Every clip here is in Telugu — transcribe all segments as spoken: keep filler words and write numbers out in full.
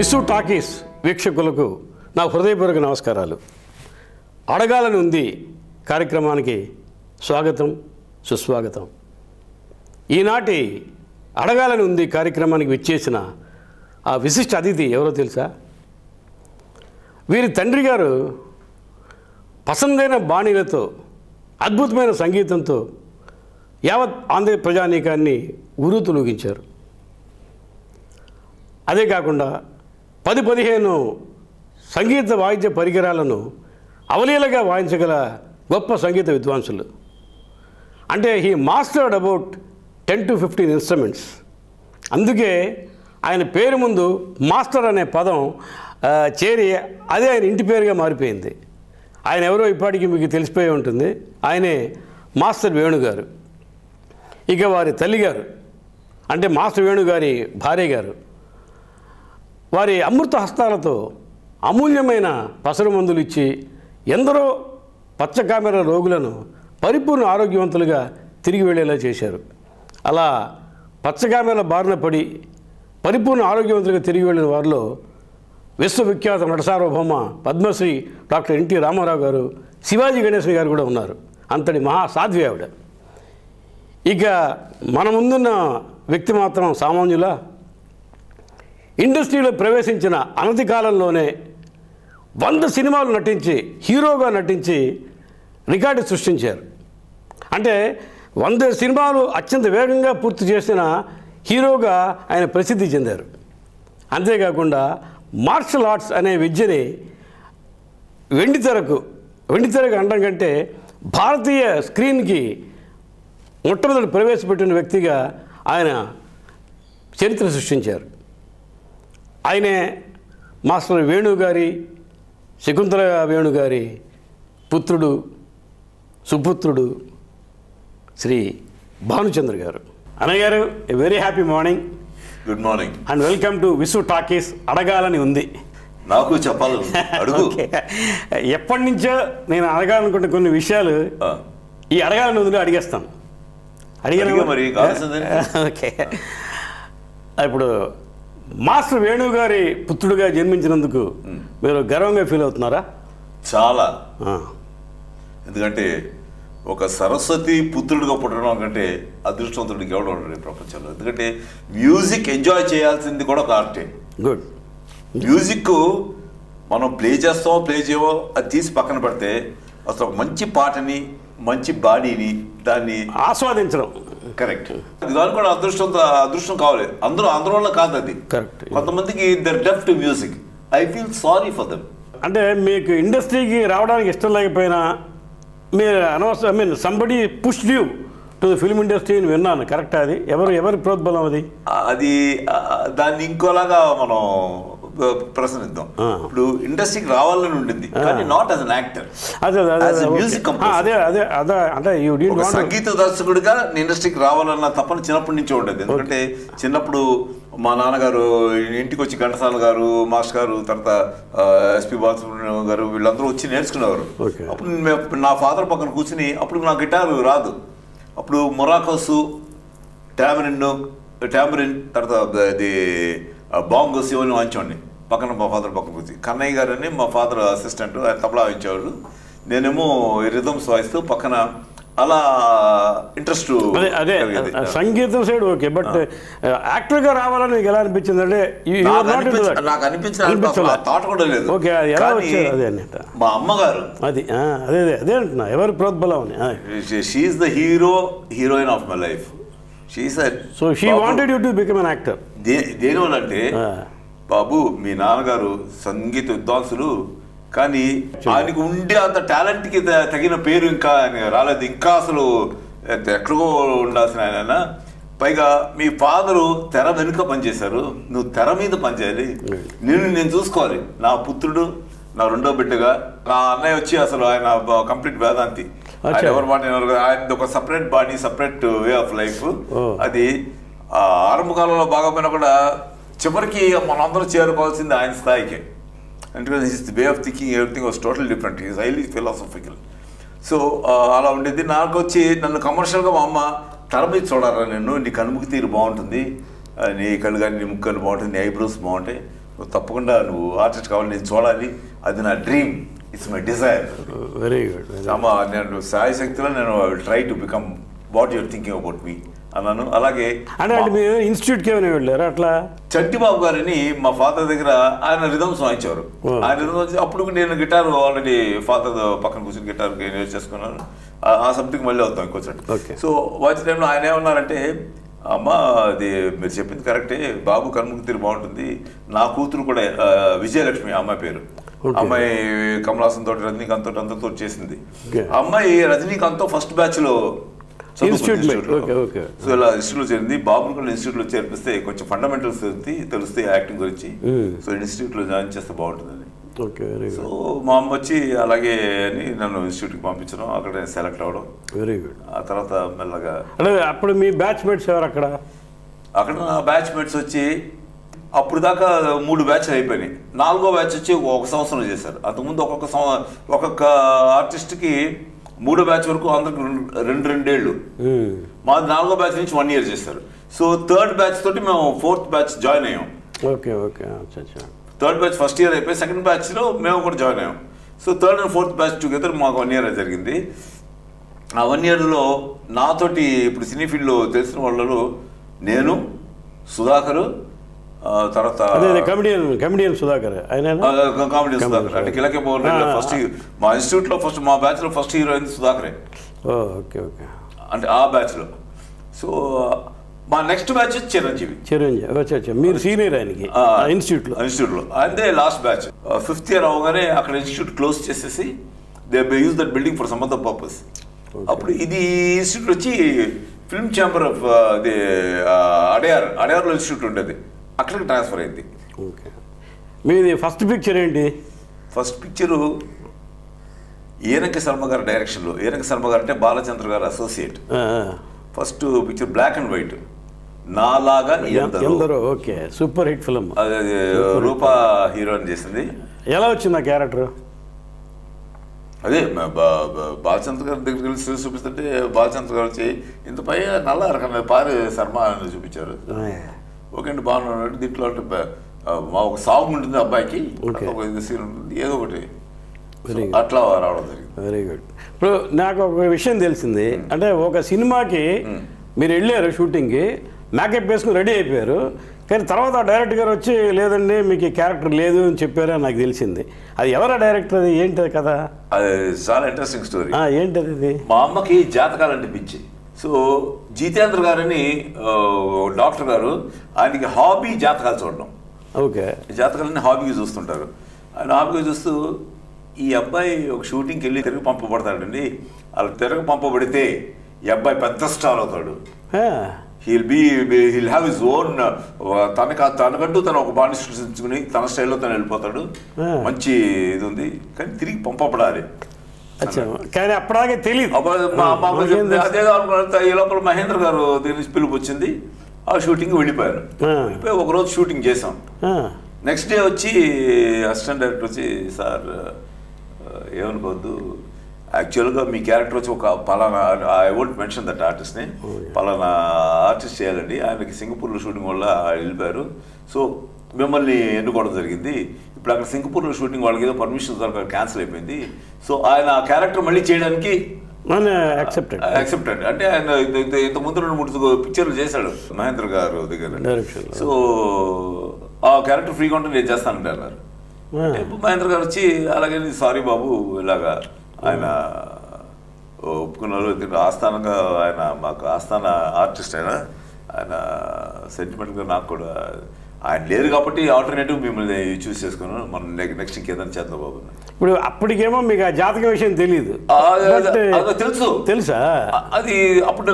విసు టాకీస్ వీక్షకులకు నా హృదయపూర్వక నమస్కారాలు. అడగాలని ఉంది కార్యక్రమానికి స్వాగతం, సుస్వాగతం. ఈనాటి అడగాలని ఉంది కార్యక్రమానికి విచ్చేసిన ఆ విశిష్ట అతిథి ఎవరో తెలుసా? వీరి తండ్రి గారు పసందైన బాణీలతో, అద్భుతమైన సంగీతంతో యావత్ ఆంధ్ర ప్రజానీకాన్ని ఉరుతులూగించారు. అదే కాకుండా పది పదిహేను సంగీత వాయిద్య పరికరాలను అవలీలగా వాయించగల గొప్ప సంగీత విద్వాంసులు. అంటే he mastered about ten to fifteen instruments. అందుకే ఆయన పేరు ముందు మాస్టర్ అనే పదం చేరి అదే ఆయన ఇంటి పేరుగా మారిపోయింది. ఆయన ఎవరో ఇప్పటికీ మీకు తెలిసిపోయి ఉంటుంది. ఆయనే మాస్టర్ వేణుగారు. ఇక వారి తల్లిగారు అంటే మాస్టర్ వేణుగారి భార్య గారు వారి అమృత హస్తాలతో అమూల్యమైన పసరు మందులు ఇచ్చి ఎందరో పచ్చకామెర రోగులను పరిపూర్ణ ఆరోగ్యవంతులుగా తిరిగి వెళ్ళేలా చేశారు. అలా పచ్చకామెర బారిన పడి పరిపూర్ణ ఆరోగ్యవంతులుగా తిరిగి వెళ్ళిన వారిలో విశ్వవిఖ్యాత నటసార్వభౌమ పద్మశ్రీ డాక్టర్ ఎన్టీ రామారావు గారు, శివాజీ గణేశన్ గారు కూడా ఉన్నారు. అంతటి మహాసాధ్వి ఆవిడ. ఇక మన ముందున్న వ్యక్తి మాత్రం సామాన్యుల ఇండస్ట్రీలో ప్రవేశించిన అనతి కాలంలోనే వంద సినిమాలు నటించి హీరోగా నటించి రికార్డు సృష్టించారు. అంటే వంద సినిమాలు అత్యంత వేగంగా పూర్తి చేసిన హీరోగా ఆయన ప్రసిద్ధి చెందారు. అంతేకాకుండా మార్షల్ ఆర్ట్స్ అనే విద్యని వెండితెరకు వెండితెరకు అనడం కంటే భారతీయ స్క్రీన్కి మొట్టమొదటి ప్రవేశపెట్టిన వ్యక్తిగా ఆయన చరిత్ర సృష్టించారు. ఆయనే మాస్టర్ వేణుగారి, శకుంతల వేణుగారి పుత్రుడు, సుపుత్రుడు శ్రీ భానుచంద్ర గారు. అన్నయ్య గారు, a very happy morning. Good morning and welcome to Visu talkies. అడగాలని ఉంది. నాకు చెప్పాలి, అడుగు. ఎప్పటి నుంచో నేను అడగాలనుకుంటే కొన్ని విషయాలు ఈ అడగాలని ఉందిలో అడిగేస్తాను. అడిగాను మరి. ఓకే, ఇప్పుడు మాస్టర్ వేణుగారి పుత్రుడిగా జన్మించినందుకు మీరు గర్వంగా ఫీల్ అవుతున్నారా? చాలా. ఎందుకంటే ఒక సరస్వతి పుత్రుడిగా పుట్టడం కంటే అదృష్టవంతుడికి ఎవడు ఉంటాడు ప్రపంచంలో. ఎందుకంటే మ్యూజిక్ ఎంజాయ్ చేయాల్సింది కూడా ఒక ఆర్టే. గుడ్. మ్యూజిక్ మనం ప్లే చేస్తామో ప్లే చేయవో అది తీసి పక్కన పెడితే అసలు ఒక మంచి పాటని, మంచి బాడీని, దాన్ని ఆస్వాదించడం. కరెక్ట్. దాని కూడా అదృష్టం అదృష్టం కావాలి. అందరూ అందరూ కాదు అది. కరెక్ట్. కొంతమందికి they're deaf to music. I feel sorry for them. అంటే మీకు ఇండస్ట్రీకి రావడానికి ఇష్టం లేకపోయినా మీరు అనవసరం, I mean somebody push you to the film industry అని విన్నాను. కరెక్టా? అది ఎవరు ఎవరి ప్రోద్బలం అది? అది దాన్ని ఇంకోలాగా మనం ప్రశ్నిద్దాం. ఇప్పుడు ఇండస్ట్రీకి రావాలని ఉండింది, కానీ నాట్ యాజ్ అన్ యాక్టర్, అదే యాజ్ ఎ మ్యూజిక్ కంపోజర్. అదే అదే అదే అంటే సంగీత దర్శకుడిగా ఇండస్ట్రీకి రావాలన్న తప్పని చిన్నప్పటి నుంచి ఉండేది. ఎందుకంటే చిన్నప్పుడు మా నాన్నగారు ఇంటికి వచ్చి ఘంటసాల గారు, మాస్టర్ గారు, తర్వాత ఎస్పి బాలసుబ్రహ్మణ్యం గారు వీళ్ళందరూ వచ్చి నేర్చుకునేవారు. అప్పుడు నా ఫాదర్ పక్కన కూర్చుని, అప్పుడు నా గిటారు రాదు, అప్పుడు మొరాకోసు, టామరిన్ టామరిన్ తర్వాత అది బాంగోస్ ఇవన్నీ వాయించేవాడిని పక్కన. మా ఫాదర్ పక్కన కూర్చి కన్నయ్య గారు అని మా ఫాదర్ అసిస్టెంట్, ఆయన తబలా వాయించేవాడు, నేనేమో రిథమ్స్ వాయిస్తూ పక్కన. అలా ఇంట్రెస్ట్. అదే సంగీతం సైడ్ ఓకే, బట్ యాక్టర్గా రావాలని మీకు ఎలా అనిపించింది? అంటే నాకు అనిపించిన థాట్ కూడా లేదు. ఓకే, ఎలా వచ్చేది? అదే అన్నట్టు మా అమ్మగారు. అది అదే అదే అదే అంటున్నా, ఎవరి ప్రోద్బలం అని. She is the hero heroine of my life. She said, so she wanted you to become an actor. దేనివల్లంటే, బాబు మీ నాన్నగారు సంగీత విద్వాంసులు, కానీ ఆయనకు ఉండే అంత టాలెంట్కి తగిన పేరు ఇంకా ఆయన రాలేదు. ఇంకా అసలు ఎక్కడికో ఉండాల్సిన ఆయన. పైగా మీ ఫాదరు తెర వెనుక పనిచేశారు, నువ్వు తెర మీద పనిచేయాలి, నేను నేను చూసుకోవాలి. నా పుత్రుడు నా రెండో బిడ్డగా. నా అన్నయ్య వచ్చి అసలు ఆయన కంప్లీట్ వేదాంతి. ఆయన ఎవరు మాట ఆయన ఒక separate body, separate way of life. అది ఆరంభ కాలంలో బాగా కూడా చివరికి మనందరూ చేరుకోవాల్సింది ఆయన స్థాయికి. ఎందుకంటే his way of thinking, everything was total different. Is highly philosophical. So అలా ఉండేది. నాకు వచ్చి నన్ను కమర్షియల్గా మా అమ్మ తెర మీద చూడారా, నేను నీ కనుముక్కి తీరు బాగుంటుంది, నీ కళ్ళు కానీ నీ ముక్కు కానీ బాగుంటుంది, నీ ఐబ్రోస్ బాగుంటాయి, నువ్వు తప్పకుండా నువ్వు ఆర్టిస్ట్ కావాలి, నేను చూడాలి, అది నా dream, it's my desire. Very good. అమ్మా నేను సాయి శక్తిలో నేను try to become what your thinking about me అన్నాను. అలాగే అంటే అంటే మీరు ఇన్స్టిట్యూట్కి ఏమైనా వెళ్ళారు అట్లా? చట్టిబాబు గారిని మా ఫాదర్ దగ్గర ఆయన రిథమ్స్ వాయించేవారు. ఆయన రిథమ్స్ అప్పుడు నేను గిటార్ ఆల్రెడీ ఫాదర్ పక్కన కూర్చొని గిటార్ నేర్చేసుకున్నాను. ఆ సబ్జెక్ట్ మళ్ళీ అవుతాం ఇంకొకటి. సో వాచ్ టైంలో ఆయన ఏమన్నారంటే, అమ్మ అది మీరు చెప్పింది కరెక్టే, బాబు కన్ముఖ తీరు బాగుంటుంది, నా కూతురు కూడా విజయలక్ష్మి అమ్మాయి పేరు, అమ్మాయి కమలాసన్ తోటి రజనీకాంత్ తోటి అందరితో చేసింది. అమ్మాయి రజనీకాంత్ తో ఫస్ట్ బ్యాచ్ లో సో ఇలా ఇన్స్టిట్యూట్లో చేరింది. బాబుని కూడా ఇన్స్టిట్యూట్లో చేర్పిస్తే కొంచెం ఫండమెంటల్స్ తెలుస్తాయి యాక్టింగ్ గురించి, సో ఇన్స్టిట్యూట్లో జాయిన్ చేస్తే బాగుంటుందని. సో మా అమ్మ వచ్చి అలాగే అని నన్ను ఇన్స్టిట్యూట్కి పంపించడం, అక్కడ సెలెక్ట్ అవ్వడం. Very good. ఆ తర్వాత మెల్లగా అంటే అప్పుడు మీ బ్యాచ్ మేట్స్ ఎవరు అక్కడ? అక్కడ నా బ్యాచ్ మేట్స్ వచ్చి అప్పుడు దాకా మూడు బ్యాచ్లు అయిపోయినాయి. నాలుగో బ్యాచ్ వచ్చి ఒక సంవత్సరం చేశారు. అంతకుముందు ఒక్కొక్క సంవ ఒక్కొక్క ఆర్టిస్ట్కి మూడో బ్యాచ్ వరకు అందరికి రెండు రెండేళ్ళు, మాది నాలుగో బ్యాచ్ నుంచి వన్ ఇయర్ చేస్తారు. సో థర్డ్ బ్యాచ్ తోటి మేము ఫోర్త్ బ్యాచ్ జాయిన్ అయ్యాం. Okay okay. Third batch first year అయిపోయి సెకండ్ బ్యాచ్లో మేము కూడా జాయిన్ అయ్యాం. So third and fourth batch together మాకు వన్ ఇయర్ జరిగింది. ఆ వన్ ఇయర్లో నాతోటి ఇప్పుడు సినీ ఫీల్డ్లో తెలిసిన వాళ్ళు నేను, సుధాకర్, తర్వాత కమెడియన్ కమెడియన్ సుధాకర్ ఆయన కామెడియన్ సుధాకర్ అంటే కిలకే పవన్ ఫస్ట్ మా ఇన్స్టిట్యూట్లో ఫస్ట్ మా బ్యాచ్లో ఫస్ట్ హీరో అయింది సుధాకరే. Okay okay. అంటే ఆ బ్యాచ్లో. సో మా నెక్స్ట్ బ్యాచ్ చిరంజీవి. చిరంజీవి మీరు సీనియర్ ఆయనకి ఇన్స్టిట్యూట్లో ఇన్స్టిట్యూట్లో అదే లాస్ట్ బ్యాచ్. ఫిఫ్త్ ఇయర్ అవగానే అక్కడ ఇన్స్టిట్యూట్ క్లోజ్ చేసేసి they use that building for some other purpose. అప్పుడు ఇది ఇన్స్టిట్యూట్ వచ్చి ఫిల్మ్ ఛాంబర్ ఆఫ్ అది అడయార్ అడయార్లో ఇన్స్టిట్యూట్ ఉండేది, అక్కడికి ట్రాన్స్ఫర్ అయింది. ఓకే. మీది ఫస్ట్ పిక్చర్ ఏంటి? ఫస్ట్ పిక్చరు ఏనక శర్మ గారి డైరెక్షన్లో. ఏనక శర్మ గారు అంటే Balachandra garu associate. First picture black and white, నాలాగా ఎందరో. Okay, super hit film. అది రూపా హీరోయిన్ చేసింది. ఎలా వచ్చింది ఆ క్యారెక్టర్? అదే బాలచంద్ర గారి దగ్గరికి వెళ్ళి చూపిస్తుంటే బాలచంద్ర గారు వచ్చి ఇంత పై నల్ల రకమైన పారి శర్మ అని చూపించారు. ఓకే అండి బాగున్నాడు. దీంట్లో అంటే మా ఒక సాంగ్ ఉంటుంది అబ్బాయికి, ఒక సీన్ ఉంటుంది, ఏదో ఒకటి అట్లా రావడం జరిగింది. Very good. ఇప్పుడు నాకు ఒక విషయం తెలిసింది, అంటే ఒక సినిమాకి మీరు వెళ్ళారు షూటింగ్కి, మేకప్ వేసుకుని రెడీ అయిపోయారు, కానీ తర్వాత డైరెక్టర్ గారు వచ్చి లేదండి మీకు ఈ క్యారెక్టర్ లేదు అని చెప్పారని నాకు తెలిసింది. అది ఎవరా డైరెక్టర్? అది ఏంటది కదా? అది చాలా ఇంట్రెస్టింగ్ స్టోరీ. ఏంటది ఇది? మా అమ్మకి జాతకాలంటే పిచ్చి. సో జితేంద్ర గారని డాక్టర్ గారు, ఆయనకి హాబీ జాతకాలు చూడడం. ఓకే. జాతకాలన్నీ హాబీకి చూస్తుంటారు. ఆయన హాబీగా చూస్తూ ఈ అబ్బాయి ఒక షూటింగ్కి వెళ్ళి తిరగ పంపబడతాడండి, అలా తిరగ పంపబడితే ఈ అబ్బాయి పెద్ద స్టార్ అవుతాడు, he'll be he'll have his own, తనకు తనకంటూ తను ఒక బాడీ సృష్టించుకుని తన స్టైల్లో తను వెళ్ళిపోతాడు, మంచి ఇది ఉంది, కానీ తిరిగి పంపబడాలి. కానీ అప్పటికే తెలియదు. అదే అనుకున్న ఈ లోపల మహేంద్ర గారు దీని నుంచి పిలుపు వచ్చింది, ఆ షూటింగ్ వెళ్ళిపోయారు. వెళ్ళిపోయి ఒకరోజు షూటింగ్ చేసాం. నెక్స్ట్ డే వచ్చి అసిస్టెంట్ డైరెక్టర్ వచ్చి, సార్ ఏమనుకోవద్దు, యాక్చువల్గా మీ క్యారెక్టర్ వచ్చి ఒక పలానా, ఐ వోంట్ మెన్షన్ దట్ ఆర్టిస్ట్ని, పలానా ఆర్టిస్ట్ చేయాలండి, ఆయనకి సింగపూర్లో షూటింగ్ వల్ల వెళ్ళిపోయారు, సో మిమ్మల్ని ఎన్నుకోవడం జరిగింది. ఇప్పుడు అక్కడ సింగపూర్లో షూటింగ్ వాళ్ళకి ఏదో పర్మిషన్ దొరక క్యాన్సిల్ అయిపోయింది, సో ఆయన ఆ క్యారెక్టర్ మళ్ళీ చేయడానికి యాక్సెప్టెడ్ యాక్సెప్టెడ్ అంటే ఆయన ఇంత ముందు రెండు మూడు పిక్చర్లు చేశాడు మహేంద్ర గారు దగ్గర. సో ఆ క్యారెక్టర్ ఫ్రీగా ఉంటే నేను చేస్తానంటే అన్నారు. మహేంద్ర గారు వచ్చి అలాగే సారీ బాబు ఇలాగా ఆయన ఒప్పుకున్నారు, ఆస్థానంగా ఆయన మాకు ఆస్థాన ఆర్టిస్ట్ ఆయన, ఆయన సెంటిమెంట్గా నాకు కూడా ఆయన లేరు కాబట్టి ఆల్టర్నేటివ్ మిమ్మల్ని చూస్ చేసుకున్నాను, మనం నెక్స్ట్ ఇంకేదైనా చేద్దాం బాబు. ఇప్పుడు అప్పటికేమో మీకు ఆ జాతక విషయం తెలియదు, తెలుసు తెలుసా? అది అప్పుడు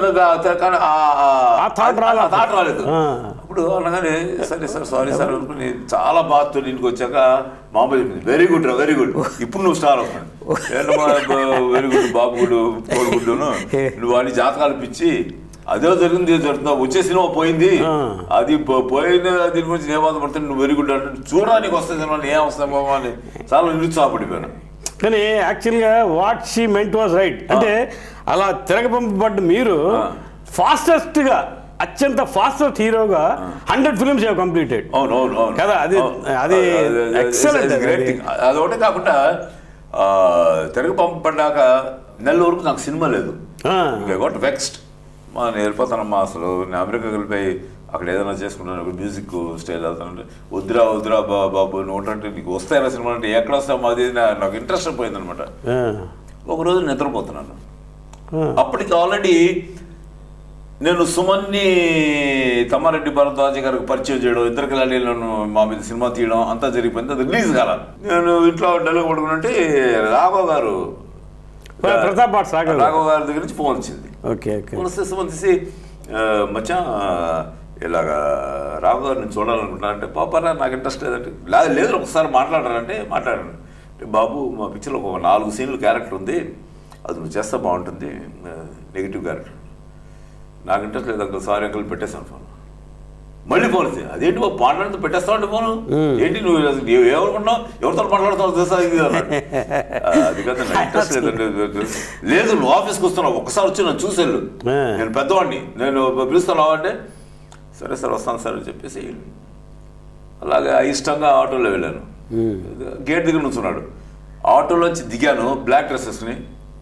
థాట్ రాలేదు. అప్పుడు అనగానే సరే సార్ సారీ సార్ అనుకుని చాలా బాధతో ఇంటికి వచ్చాక మామూలు చెప్పింది, వెరీ గుడ్ రా వెరీ గుడ్, ఇప్పుడు నువ్వు స్టార్ అవుతున్నావు, వెరీ గుడ్ బాబు గుడ్ కోడిగుడ్డును, నువ్వు వాడిని జాతకాలు పిచ్చి అదే జరిగింది జరుగుతున్నావు, వచ్చే సినిమా పోయింది, అది పోయిన దీని గురించి నేను బాధపడుతుంది, నువ్వు వెరీ గుడ్ అంటే చూడడానికి వస్తే సినిమా ఏం వస్తామో అని చాలా నిరుత్సాహపడిపోయాను. కానీ యాక్చువల్గా what she meant was right. అంటే అలా తిరగపంపబడ్డ మీరు ఫాస్టెస్ట్గా అత్యంత ఫాస్టెస్ట్ హీరోగా హండ్రెడ్ ఫిల్మ్స్ హ్యావ్ కంప్లీటెడ్. అవును అవును అవును కదా, అది అది ఎక్సలెంట్. Great thing. అది ఒకటే కాకుండా తెలుగు పంపబడ్డాక నెల వరకు నాకు సినిమా లేదు. Got vexed. మా నేను వెళ్ళిపోతానమ్మా, అసలు నేను అమెరికా వెళ్ళిపోయి అక్కడ ఏదైనా చేసుకుంటాను, మ్యూజిక్ స్టైల్ అవుతానంటే వద్దురా వద్దురా బా బాబు నువ్వు అంటే నీకు వస్తాయరా సినిమా అంటే ఎక్కడ వస్తామో అది నాకు ఇంట్రెస్ట్ పోయిందనమాట. ఒకరోజు నిద్రపోతున్నాను. అప్పటికి ఆల్రెడీ నేను సుమన్ని తమ్మారెడ్డి భరద్వాజ గారికి పరిచయం చేయడం, ఇద్దరు కలిసి నన్ను మా మీద సినిమా తీయడం అంతా జరిగిపోయింది. అది రిలీజ్ కాల. నేను ఇంట్లో డెలివరీ పడుకుంటే రాఘవ్ గారు ప్రతాప్ రాఘవ్ గారి దగ్గర నుంచి ఫోన్ వచ్చింది. ఫోన్ వస్తే సుమన్ తీసి మచ్చా ఇలాగా రాఘవ్ గారు నేను చూడాలనుకుంటున్నానంటే పాపారా నాకు ఇంట్రెస్ట్ లేదంటే లేదు ఒకసారి మాట్లాడారంటే మాట్లాడాను. అంటే బాబు మా పిక్చర్లో ఒక నాలుగు సీన్లు క్యారెక్టర్ ఉంది, అది నువ్వు చేస్తే బాగుంటుంది, నెగిటివ్ క్యారెక్టర్. నాకు ఇంట్రెస్ట్ లేదు అంకుల్, సారీ అంకుల్ పెట్టేస్తాను ఫోన్. మళ్ళీ ఫోన్ వస్తే అదేంటి బాబు మాట్లాడుతూ పెట్టేస్తావు అంటే ఫోను ఏంటి నువ్వు ఎవరుకున్నావు ఎవరితో మాట్లాడుతావు తెలుసా ఇది అది కదా నాకు ఇంట్రెస్ట్ లేదండి. లేదు నువ్వు ఆఫీస్కి వస్తున్నావు ఒక్కసారి వచ్చి నన్ను చూసేళ్ళు, నేను పెద్దవాడిని, నేను పిలుస్తాను అంటే సరే సార్ వస్తాను సార్ అని చెప్పేసి అలాగే ఇష్టంగా ఆటోలో వెళ్ళాను. గేట్ దగ్గర నుంచున్నాడు. ఆటోలోంచి దిగాను బ్లాక్ డ్రెస్ వేసుకుని.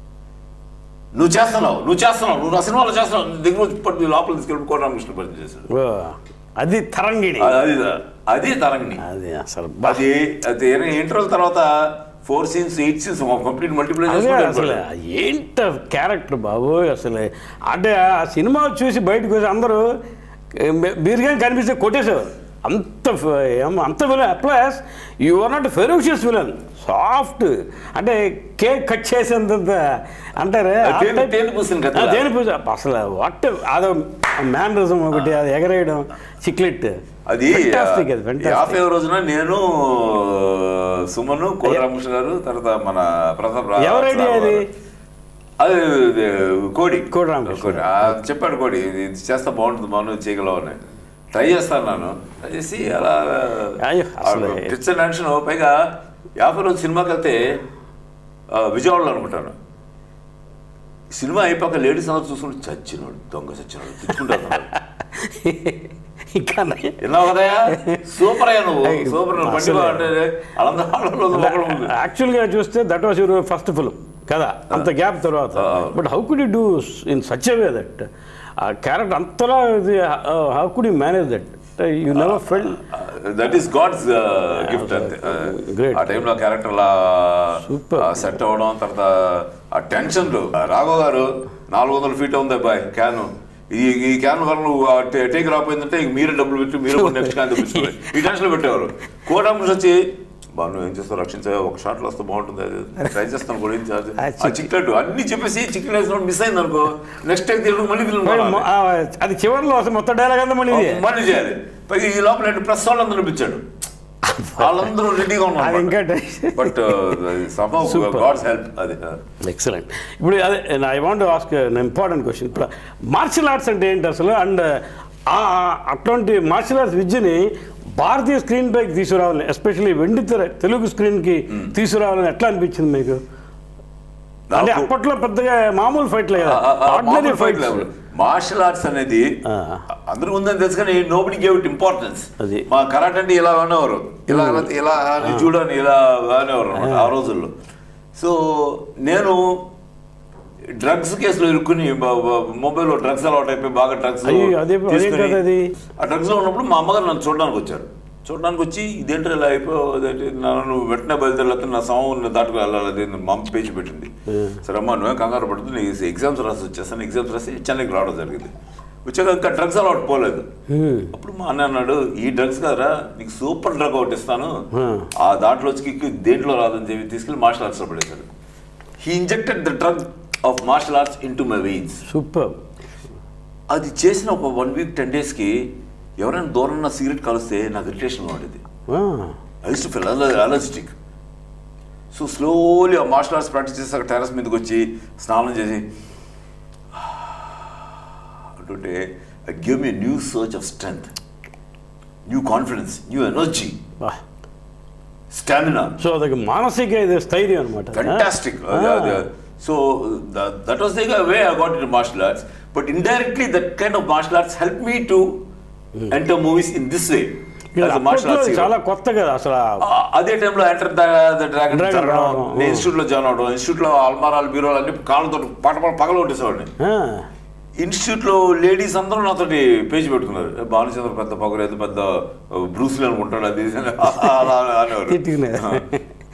నువ్వు చేస్తున్నావు నువ్వు చేస్తున్నావు నువ్వు నా సినిమాలో చేస్తున్నావు దగ్గర వచ్చి లోపల తీసుకెళ్ళి కోటరామకృష్ణ పరిచయం చేశాడు. అది తరంగిణి. అది అది తరంగిణి. అది అసలు అది అది ఇంటర్వెల్ తర్వాత four scenes eight scenes complete multiply అసలు ఏంట క్యారెక్టర్ బాబు అసలు. అంటే ఆ సినిమా చూసి బయటకు వచ్చి అందరూ మీరు కానీ కనిపిస్తే కొట్టేసేవారు. అంత అంత villain. Plus you are not ferocious villain, soft. అంటే కేక్ కట్ చేసేంత అంటారే దేని పూజ అసలు వాట్ అదో మ్యానరిజం ఒకటి, అది ఎగరేయడం చిక్లెట్ అది యాభై రోజున నేను సుమను కోటరామకృష్ణ గారు తర్వాత మన ప్రతాప్ ఎవరైతే అది అది కోడి కోటరామకృష్ణ చెప్పాడు, కోడి ఇది చేస్తా బాగుంటుంది బాగుంటుంది చేయగలవు అని. ట్రై చేస్తాను నాను ట్రై చేసి అలా పిక్చర్ టెన్షన్. పైగా యాభై రోజు సినిమాకి వెళ్తే విజయవాడలో అనుకుంటాను. సినిమా అయిపోక లేడీస్ అందరూ చూసుకుంటే చచ్చినాడు దొంగ చచ్చినాడు తిట్టుకుంటాను. విన్నావు కదయా సూపర్ అయ్యా నువ్వు సూపర్ అంటే యాక్చువల్గా చూస్తే that was your first film కదా, అంత గ్యాప్ తర్వాత. But how could you do in such a way that ఆ క్యారెక్టర్ అంతలా how could you manage that? You never felt that is God's gift అంతే. ఆ టైంలో క్యారెక్టర్ లా సెట్ అవ్వడం, తర్వాత ఆ టెన్షన్లు. రాఘవ్ గారు నాలుగు వందల ఫీట్ ఉంది అబ్బాయి క్యాను, ఈ ఈ క్యాన్ వల్ల నువ్వు టేక్ రాపోయిందంటే మీరే డబ్బులు పెట్టి మీరు నెక్స్ట్ క్యాన్ తెప్పించుకోవాలి ఈ టెన్షన్లో పెట్టేవారు. కోటరామకృష్ణ వచ్చి బా నువ్వు ఏం చేస్తావు రక్షించా ఒక షాట్లో వస్తే బాగుంటుంది, అది ట్రై చేస్తాను కూడా ఏం చార్జ్ ఆ చిక్లెట్ అన్ని చెప్పేసి చికెన్ వేసినప్పుడు మిస్ అయింది అనుకో నెక్స్ట్ టైం తిరుగు మళ్ళీ ఫిల్మ్ అది చివరిలో మొత్తం డైలాగ్ అంతా మళ్ళీ మళ్ళీ చేయాలి. పైగా ఈ లోపల ప్రెస్ వాళ్ళందరూ అనిపించాడు, వాళ్ళందరూ రెడీగా ఉన్నారు. బట్ గాడ్స్ హెల్ప్ అది ఎక్సలెంట్. ఇప్పుడు అదే I want ask important question. ఇప్పుడు మార్షల్ ఆర్ట్స్ అంటే ఏంటి అసలు? అండ్ అటువంటి మార్షల్ ఆర్ట్స్ విద్యని భారతీయ స్క్రీన్ పైకి తీసుకురావాలని, ఎస్పెషల్లీ వెండి తెర తెలుగు స్క్రీన్కి తీసుకురావాలని ఎట్లా అనిపించింది మీకు? అంటే అప్పట్లో పెద్దగా మామూలు ఫైట్ లేదు, ఆర్డినరీ ఫైట్. మార్షల్ ఆర్ట్స్ అనేది అందరూ ఉందని తెలుసు కానీ నోబడి గేవ్ ఇట్ ఇంపార్టెన్స్. మా కరాటే అంటే ఇలా అనేవారు, ఇలా ఇలా చూడని ఇలా అనేవారు ఆ రోజుల్లో. సో నేను డ్రగ్స్ కేసులో ఇరుక్కుని మొబైల్లో డ్రగ్స్ అలవాటు అయిపోయి బాగా డ్రగ్స్ ఆ డ్రగ్స్లో ఉన్నప్పుడు మా అమ్మగారు నన్ను చూడడానికి వచ్చారు. చూడడానికి వచ్చి ఇదేంటో ఇలా అయిపోయింది, నన్ను వెంటనే బయలుదేరితే నా సమయం దాటుకు వెళ్ళాలి మా అమ్మ పేచి పెట్టింది. సరే అమ్మ నువ్వేం కంగారు పడుతుంది, నీకు ఎగ్జామ్స్ రాసి వచ్చేస్తాను. ఎగ్జామ్స్ రాసి చెన్నైకి రావడం జరిగింది. వచ్చాక ఇంకా డ్రగ్స్ అలవాటు పోలేదు. అప్పుడు మా అన్న అన్నాడు ఈ డ్రగ్స్ కదరా నీకు సూపర్ డ్రగ్ ఒకటి ఇస్తాను, ఆ దాంట్లో వచ్చి దేంట్లో రాదని చెప్పి తీసుకెళ్ళి మార్షల్ ఆర్ట్స్లో పడేశాడు. He injected the drug of martial arts into my veins. Super. అది చేసిన ఒక వన్ వీక్ టెన్ డేస్కి ఎవరైనా దూరంగా సిగరెట్ కలిస్తే నాకు ఇరిటేషన్గా ఉండేది. I use to feel allergic. So slowly ఆ మార్షల్ ఆర్ట్స్ ప్రాక్టీస్ చేసాక టెర్రస్ మీదకి వచ్చి స్నానం చేసి అంటుంటే I give me new search of strength, new confidence, new energy, stamina. So అది మానసిక స్థైర్యం అనమాట. Fantastic. So that was the way I got in martial arts. But indirectly that kind of martial arts help me to enter movies in this way. చాలా కొత్త కదా అసలు. అదే టైంలో ఎంటర్ ద డ్రాగన్ నేను ఇన్స్టిట్యూట్ లో జాయిన్ అవడం, ఇన్స్టిట్యూట్ లో అల్మారాలు బీరోలు అన్ని కాళ్ళతో పట పగల కొట్టేసేవాడిని. ఇన్స్టిట్యూట్ లో లేడీస్ అందరూ నాతో పేజ్ పెట్టుకున్నారు, భానుచంద్ర పెద్ద పొగలేదు, పెద్ద బ్రూస్లీ అనుకుంటాడు అది అలా అనేవారు.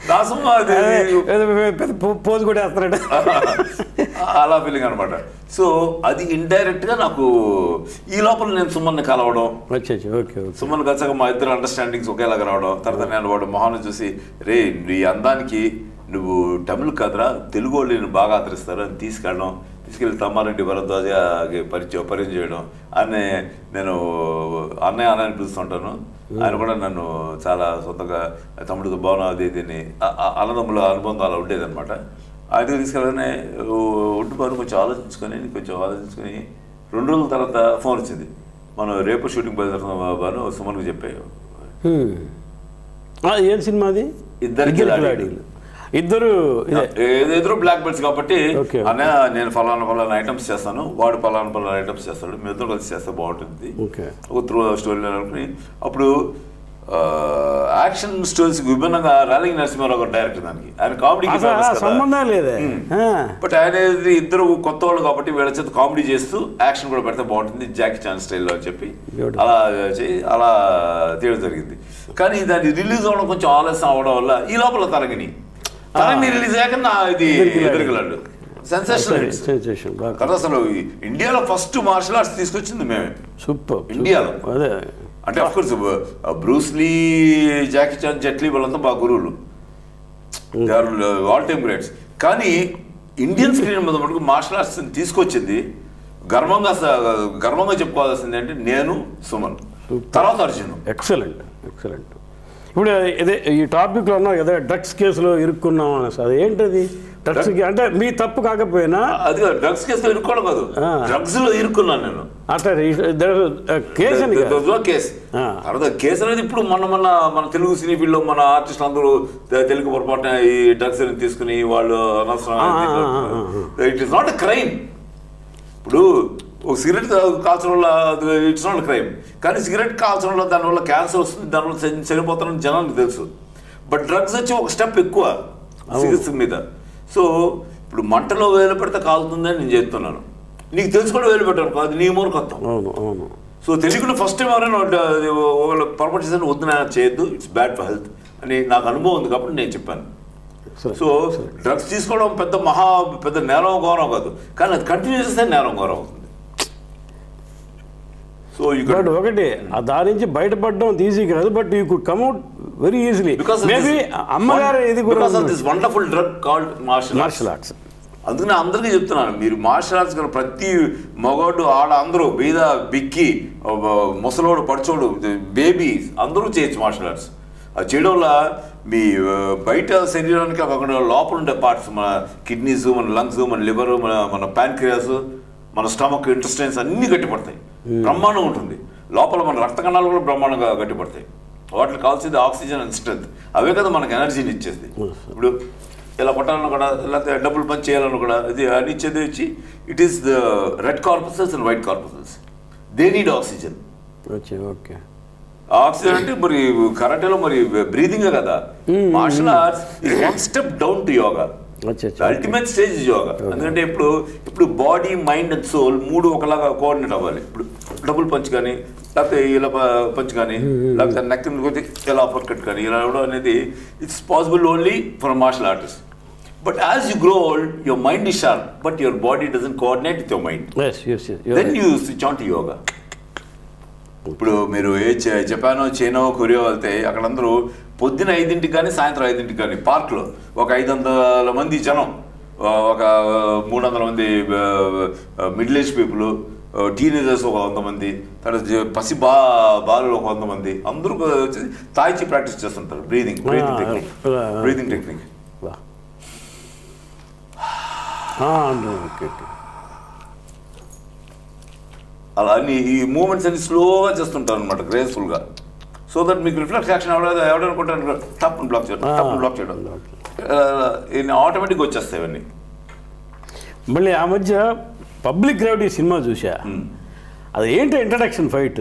పోజ్ కూడా వేస్తున్నాడు అలా ఫీలింగ్ అనమాట. సో అది ఇండైరెక్ట్ గా నాకు ఈ లోపల నేను సుమన్ని కలవడం, సుమన్ కలిసాక మా ఇద్దరు అండర్స్టాండింగ్స్ ఒకేలాగా రావడం. తర్వాత నేను వాడు మొహాన్ని చూసి, రే నీ అందానికి నువ్వు తమిళ్ కదరా, తెలుగు వాళ్ళు నేను బాగా ఆదరిస్తారు అని తీసుకెళ్ళడం, తీసుకెళ్ళి తమ్మారెడ్డి భరద్వాజ పరిచయం పరిచయం చేయడం. ఆయన నేను అన్నయ్య అన్నయ్యని పిలుస్తుంటాను, ఆయన కూడా నన్ను చాలా సొంతగా తమ్ముడితో బాగున్నా అది దీన్ని అన్నదమ్ముల అనుబంధం అలా ఉండేది అనమాట. ఆయన తీసుకెళ్ళగానే ఒడ్డు బాను కొంచెం ఆలోచించుకొని కొంచెం ఆలోచించుకొని రెండు రోజుల తర్వాత ఫోన్ వచ్చింది, మనం రేపు షూటింగ్ బయలుదేరుతున్నాం బాను, సుమన్కి చెప్పాను. ఏం సినిమా అది? ఇద్దరు ఇద్దరు ఇద్దరు బ్లాక్ బెల్ట్స్ కాబట్టి అన్న నేను ఫలానా ఫలానా ఐటమ్స్ చేస్తాను, వాడు ఫలానా ఫలానా ఐటమ్స్ చేస్తాడు, మీ ఇద్దరు కలిసి చేస్తే బాగుంటుంది ఒక త్రూ స్టోరీ అనుకుని. అప్పుడు యాక్షన్ స్టోరీస్ విభిన్నంగా రాలింగి నరసింహారావు గారు డైరెక్టర్, దానికి ఆయన కామెడీకి సంబంధం లేదు. బట్ ఆయన ఇద్దరు కొత్త వాళ్ళు కాబట్టి వీళ్ళ చేత కామెడీ చేస్తూ యాక్షన్ కూడా పెడితే బాగుంటుంది జాకీ చాన్ స్టైల్లో అని చెప్పి అలా చేయి అలా తీయడం జరిగింది. కానీ దాన్ని రిలీజ్ అవ్వడం కొంచెం ఆలస్యం అవడం వల్ల ఈ లోపల తరంగిణి తరంగిణి రిలీజ్ అయ్యాక నా ఇది ఎదురుగలాడు సెన్సేషన్. అసలు ఇండియాలో ఫస్ట్ మార్షల్ ఆర్ట్స్ తీసుకొచ్చింది మేమే సూపర్ ఇండియాలో. అంటే of course Bruce Lee, Jackie Chan, Jet Li వాళ్ళంతా మా గురువులు, ఆల్ టైమ్ గ్రేట్స్. కానీ ఇండియన్ స్క్రీన్ మీద మటుకు మార్షల్ ఆర్ట్స్ తీసుకొచ్చింది గర్వంగా గర్వంగా చెప్పుకోవాల్సింది అంటే నేను, సుమన్, తర్వాత అర్జున్. Excellent excellent. ఇప్పుడు ఇదే ఈ టాపిక్లో ఉన్నాం కదా, డ్రగ్స్ కేసులో ఇరుక్కున్నాం అనేసి, అది ఏంటది? డ్రగ్స్ అంటే మీ తప్పు కాకపోయినా అది డ్రగ్స్ కేసులో ఇరుక్కోవడం కాదు, డ్రగ్స్ లో ఇరుక్కున్నాను నేను. అట్లా కేసు కేసు తర్వాత కేసు అనేది ఇప్పుడు మొన్న మొన్న మన తెలుగు సినీ ఫీల్డ్ లో మన ఆర్టిస్టులు అందరూ తెలుగు పొరపాటున ఈ డ్రగ్స్ అనేది తీసుకుని వాళ్ళు అనవసరం. It is not a crime. ఇప్పుడు ఒక సిగరెట్ కాల్చడం వల్ల ఇట్స్ నాట్ క్రైమ్, కానీ సిగరెట్ కాల్చడం వల్ల దానివల్ల క్యాన్సర్ వస్తుంది, దానివల్ల చనిపోతారని జనానికి తెలుసు. బట్ డ్రగ్స్ వచ్చి ఒక స్టెప్ ఎక్కువ సిగరెట్స్ మీద. సో ఇప్పుడు మంటలో వేలు పెడితే కాలుతుందని నేను చెప్తున్నాను, నీకు తెలుసు కూడా వేలు పెట్టాను కాదు, నీ మూర్ఖత్వం. సో తెలియకుండా ఫస్ట్ టైం ఎవరైనా ఒకళ్ళు పొరపాటు చేసి వద్దు నేను చేయొద్దు, ఇట్స్ బ్యాడ్ ఫర్ హెల్త్ అని నాకు అనుభవం ఉంది కాబట్టి నేను చెప్పాను. సో డ్రగ్స్ తీసుకోవడం పెద్ద మహా పెద్ద నేరం గౌరవం కాదు, కానీ అది కంటిన్యూ చేస్తే నేరం గౌరవం అవుతుంది. సో బట్ ఒకటి దాని నుంచి బయటపడడం ఈజీ కాదు, but you could come out very easily. Maybe అమ్మగారు ఇది కూడా wonderful drug called martial arts. అందుకని అందరికీ చెప్తున్నాను, మీరు మార్షల్ ఆర్ట్స్ కానీ ప్రతి మగవాడు ఆడ అందరూ బీద బిక్కి ముసలోడు పడిచోడు బేబీ అందరూ చేయొచ్చు మార్షల్ ఆర్ట్స్. అది చేయడం వల్ల మీ బయట శరీరానికి కాకుండా లోపల ఉండే పార్ట్స్, మన కిడ్నీస్, మన లంగ్స్, మన లివర్, మన మన ప్యాంక్రియాస్, మన స్టమక్, ఇంటెస్టైన్స్ అన్నీ గట్టిపడతాయి, బ్రహ్మాండం ఉంటుంది. లోపల మన రక్త కణాలు కూడా బ్రహ్మాండంగా గట్టిపడతాయి. వాటికి కావాల్సింది ఆక్సిజన్ అండ్ స్ట్రెంత్, అవే కదా మనకు ఎనర్జీని ఇచ్చేది. ఇప్పుడు ఇలా కొట్టాలను కూడా లేకపోతే డబ్బులు పని చేయాలను కూడా ఇది అని ఇచ్చేది వచ్చి it is the red corpuscles and white corpuscles, they need oxygen. Okay, oxygen అంటే మరి కరాటేలో మరి బ్రీదింగే కదా. Martial arts is one step down to yoga, ultimate stage yoga. ఎందుకంటే ఇప్పుడు ఇప్పుడు బాడీ, మైండ్ అండ్ సోల్ మూడు ఒకలాగా కోఆర్డినేట్ అవ్వాలి. ఇప్పుడు డబుల్ పంచ్ కానీ లేకపోతే ఇలా పంచ్ కానీ లేకపోతే నెక్ ఇలా అప్పర్ కట్ కానీ ఇలా ఇవ్వడం అనేది it's possible only for martial artist. But as you grow old your mind is sharp but your body doesn't coordinate with your mind, then you switch on to yoga. ఇప్పుడు మీరు ఏ జపానో చైనో కొరియో వెళ్తే అక్కడ అందరూ పొద్దున ఐదింటికి కానీ సాయంత్రం ఐదింటికి కానీ పార్క్లో ఒక ఐదు వందల మంది జనం, ఒక మూడు వందల మంది మిడిల్ ఏజ్ పీపుల్, టీనేజర్స్ ఒక వంద మంది, తర్వాత పసి బా బాలు ఒక వంద మంది, అందరూ వచ్చేసి తాయిచి ప్రాక్టీస్ చేస్తుంటారు. Breathing breathing technique breathing technique అలా అన్ని ఈ మూమెంట్స్ అన్ని స్లోగా చేస్తుంటారు అనమాట, గ్రేస్ఫుల్గా. సో దట్ మీకు రిఫ్లెక్స్ యాక్షన్ ఎవరైనా ఎవడనుకుంటారు టప్ని బ్లాక్ చేయడం టప్ని బ్లాక్ చేయడం ఆటోమేటిక్గా వచ్చేస్తాయి ఇవన్నీ. మళ్ళీ ఆ మధ్య పబ్లిక్ గ్రావిటీ సినిమా చూసా, అది ఏంటి ఇంట్రడక్షన్ ఫైట్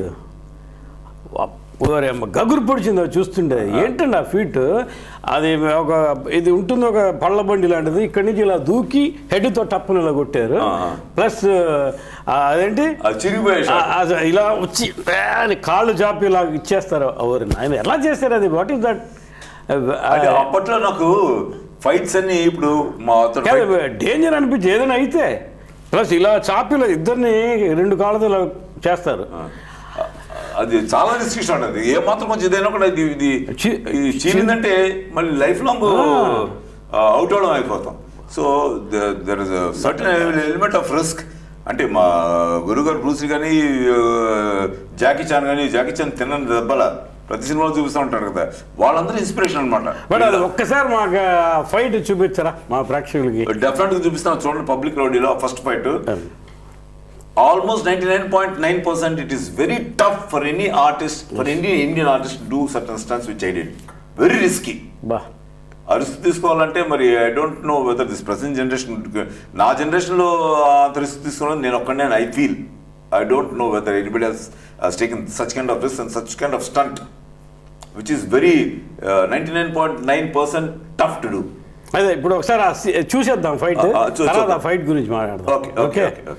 గగురు పొడిచింది అది చూస్తుండే. ఏంటండి ఆ ఫీట్, అది ఒక ఇది ఉంటుంది ఒక పళ్ళ బండి లాంటిది, ఇక్కడి నుంచి ఇలా దూకి హెడ్తో టప్పుని ఇలా కొట్టారు. ప్లస్ అదేంటి ఇలా వచ్చి కాళ్ళు చాపి ఇలా ఇచ్చేస్తారు. ఎవరు ఆయన ఎలా చేస్తారు అది? What is that? అప్పట్లో నాకు ఫైట్స్ అన్ని ఇప్పుడు డేంజర్ అనిపించి ఏదైనా అయితే ప్లస్ ఇలా చాపీలో ఇద్దరిని రెండు కాళ్ళతో ఇలా చేస్తారు. అది చాలా రిస్ట్రిక్షన్ ఉంటుంది. ఏ మాత్రం కొంచెం ఏదైనా కూడా ఇది ఇది చీలిందంటే మళ్ళీ లైఫ్ లాంగ్ అవుట్ అవడం అయిపోతాం. So there is certain element of risk. అంటే మా గురుగారు బ్రూస్లీ కానీ జాకీ చాన్ కానీ, జాకీ చాన్ తిన్నని దెబ్బల ప్రతి సినిమాలో చూపిస్తూ ఉంటారు కదా, వాళ్ళందరూ ఇన్స్పిరేషన్ అనమాట. బట్ అది ఒక్కసారి మాకు ఫైట్ చూపించారా మా ప్రేక్షకులకి? డెఫినెట్గా చూపిస్తాను. చూడండి పబ్లిక్ రౌడీలో first fight. Almost ninety-nine point nine percent it is very tough for any artist, yes. for any Indian artist to do certain stunts which I did. Very risky. Bah. ఆ రిస్క్ తీసుకోవాలంటే మరి I don't know whether this present generation, నా జనరేషన్లో అంత రిస్క్ తీసుకోవాలని నేను ఒక్కడే I feel. I don't know whether anybody has taken such kind of risk and such kind of stunt which is very ninety-nine point nine percent tough to do. అదే ఇప్పుడు ఒకసారి చూసేద్దాం ఫైట్, తర్వాత ఫైట్ గురించి మాట్లాడదాం. Okay okay okay.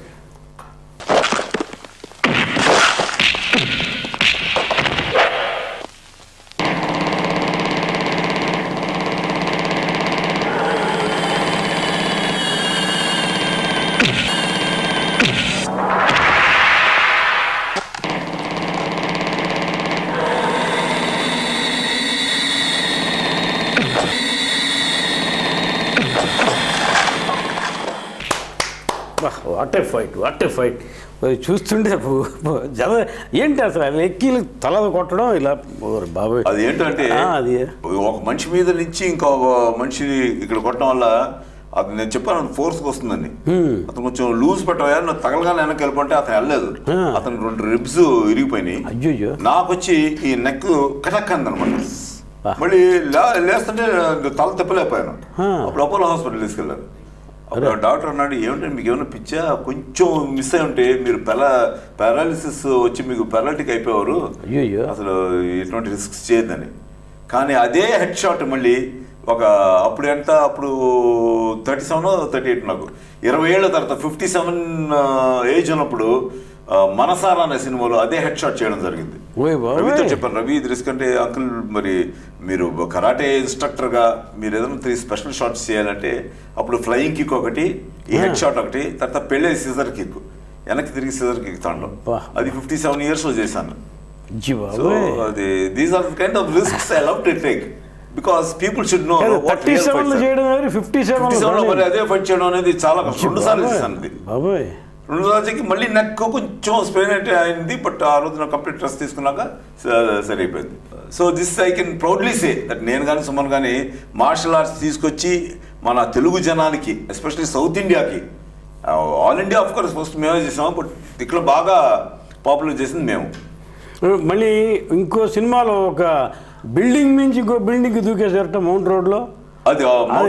What a fight, what a fight. చూస్తుంటే జన ఏంటి అసలు అది ఎక్కిలు తల కొట్టడం ఇలా బాబాయ్. అది ఏంటంటే అది ఒక మనిషి మీద నుంచి ఇంకొక మనిషి ఇక్కడ కొట్టడం వల్ల అది నేను చెప్పాను ఫోర్స్కి వస్తుందని. అతను కొంచెం లూజ్ పెట్టవా, నాకు తగలగానే వెనక్కి వెళ్ళిపోతే అతను వెళ్ళలేదు. అతను రెండు రిబ్స్ ఇరిగిపోయినాయి. అయ్యో నాకు వచ్చి ఈ నెక్ కటక్ అంది అనమాట. మళ్ళీ లేస్తుంటే తల తిప్పలేకపోయాను. అప్పుడు అపోలో హాస్పిటల్ తీసుకెళ్ళారు. అప్పుడు డాక్టర్ అన్నాడు, ఏమంటే మీకు ఏమైనా పిచ్చా, కొంచెం మిస్ అయి ఉంటే మీరు పెరా పారాలిసిస్ వచ్చి మీకు పారాలిటిక్ అయిపోయారు, అసలు ఎటువంటి రిస్క్ చేయొద్దని. కానీ అదే హెడ్ షాట్ మళ్ళీ ఒక అప్పుడు ఎంత అప్పుడు థర్టీ సెవెన్ థర్టీ ఎయిట్ నాకు ఇరవై ఏళ్ళ తర్వాత ఫిఫ్టీ సెవెన్ ఏజ్ ఉన్నప్పుడు మనసారా అనే సినిమాలో అదే హెడ్ షాట్ చేయడం జరిగింది. రవితో చెప్పాను, రవి ఇది రిస్క్ అంటే అంకుల్ మరి మీరు కరాటే ఇన్స్ట్రక్టర్గా మీరు ఏదైనా త్రీ స్పెషల్ షాట్స్ చేయాలంటే అప్పుడు ఫ్లయింగ్ కిక్ ఒకటి, ఈ హెడ్ షాట్ ఒకటి, తర్వాత పెళ్ళే సిజర్ కిక్, వెనక్కి తిరిగి సిజర్ కిక్ తాండం, అది ఫిఫ్టీ సెవెన్ ఇయర్స్లో చేశాను. సో అది these are kind of risks I love to take because people should know what real fight. Fifty seven మరి అదే ఫైట్ చేయడం అనేది చాలా రెండు సార్లు చేశాను. రెండు రోజులకి మళ్ళీ నెక్ కొంచెం స్ప్రెయిన్ అయితే అయింది, బట్ ఆ రోజు నాకు కంప్లీట్ రెస్ట్ తీసుకున్నాక సరిపోయింది. So this I can proudly say that నేను కానీ సుమన్ కానీ మార్షల్ ఆర్ట్స్ తీసుకొచ్చి మన తెలుగు జనానికి ఎస్పెషల్లీ సౌత్ ఇండియాకి, all India of course first మేమే చేసాము, బట్ ఇక్కడ బాగా పాపులర్ చేసింది మేము. మళ్ళీ ఇంకో సినిమాలో ఒక బిల్డింగ్ నుంచి ఇంకో బిల్డింగ్కి దూకేసారట మౌంట్ రోడ్లో. అది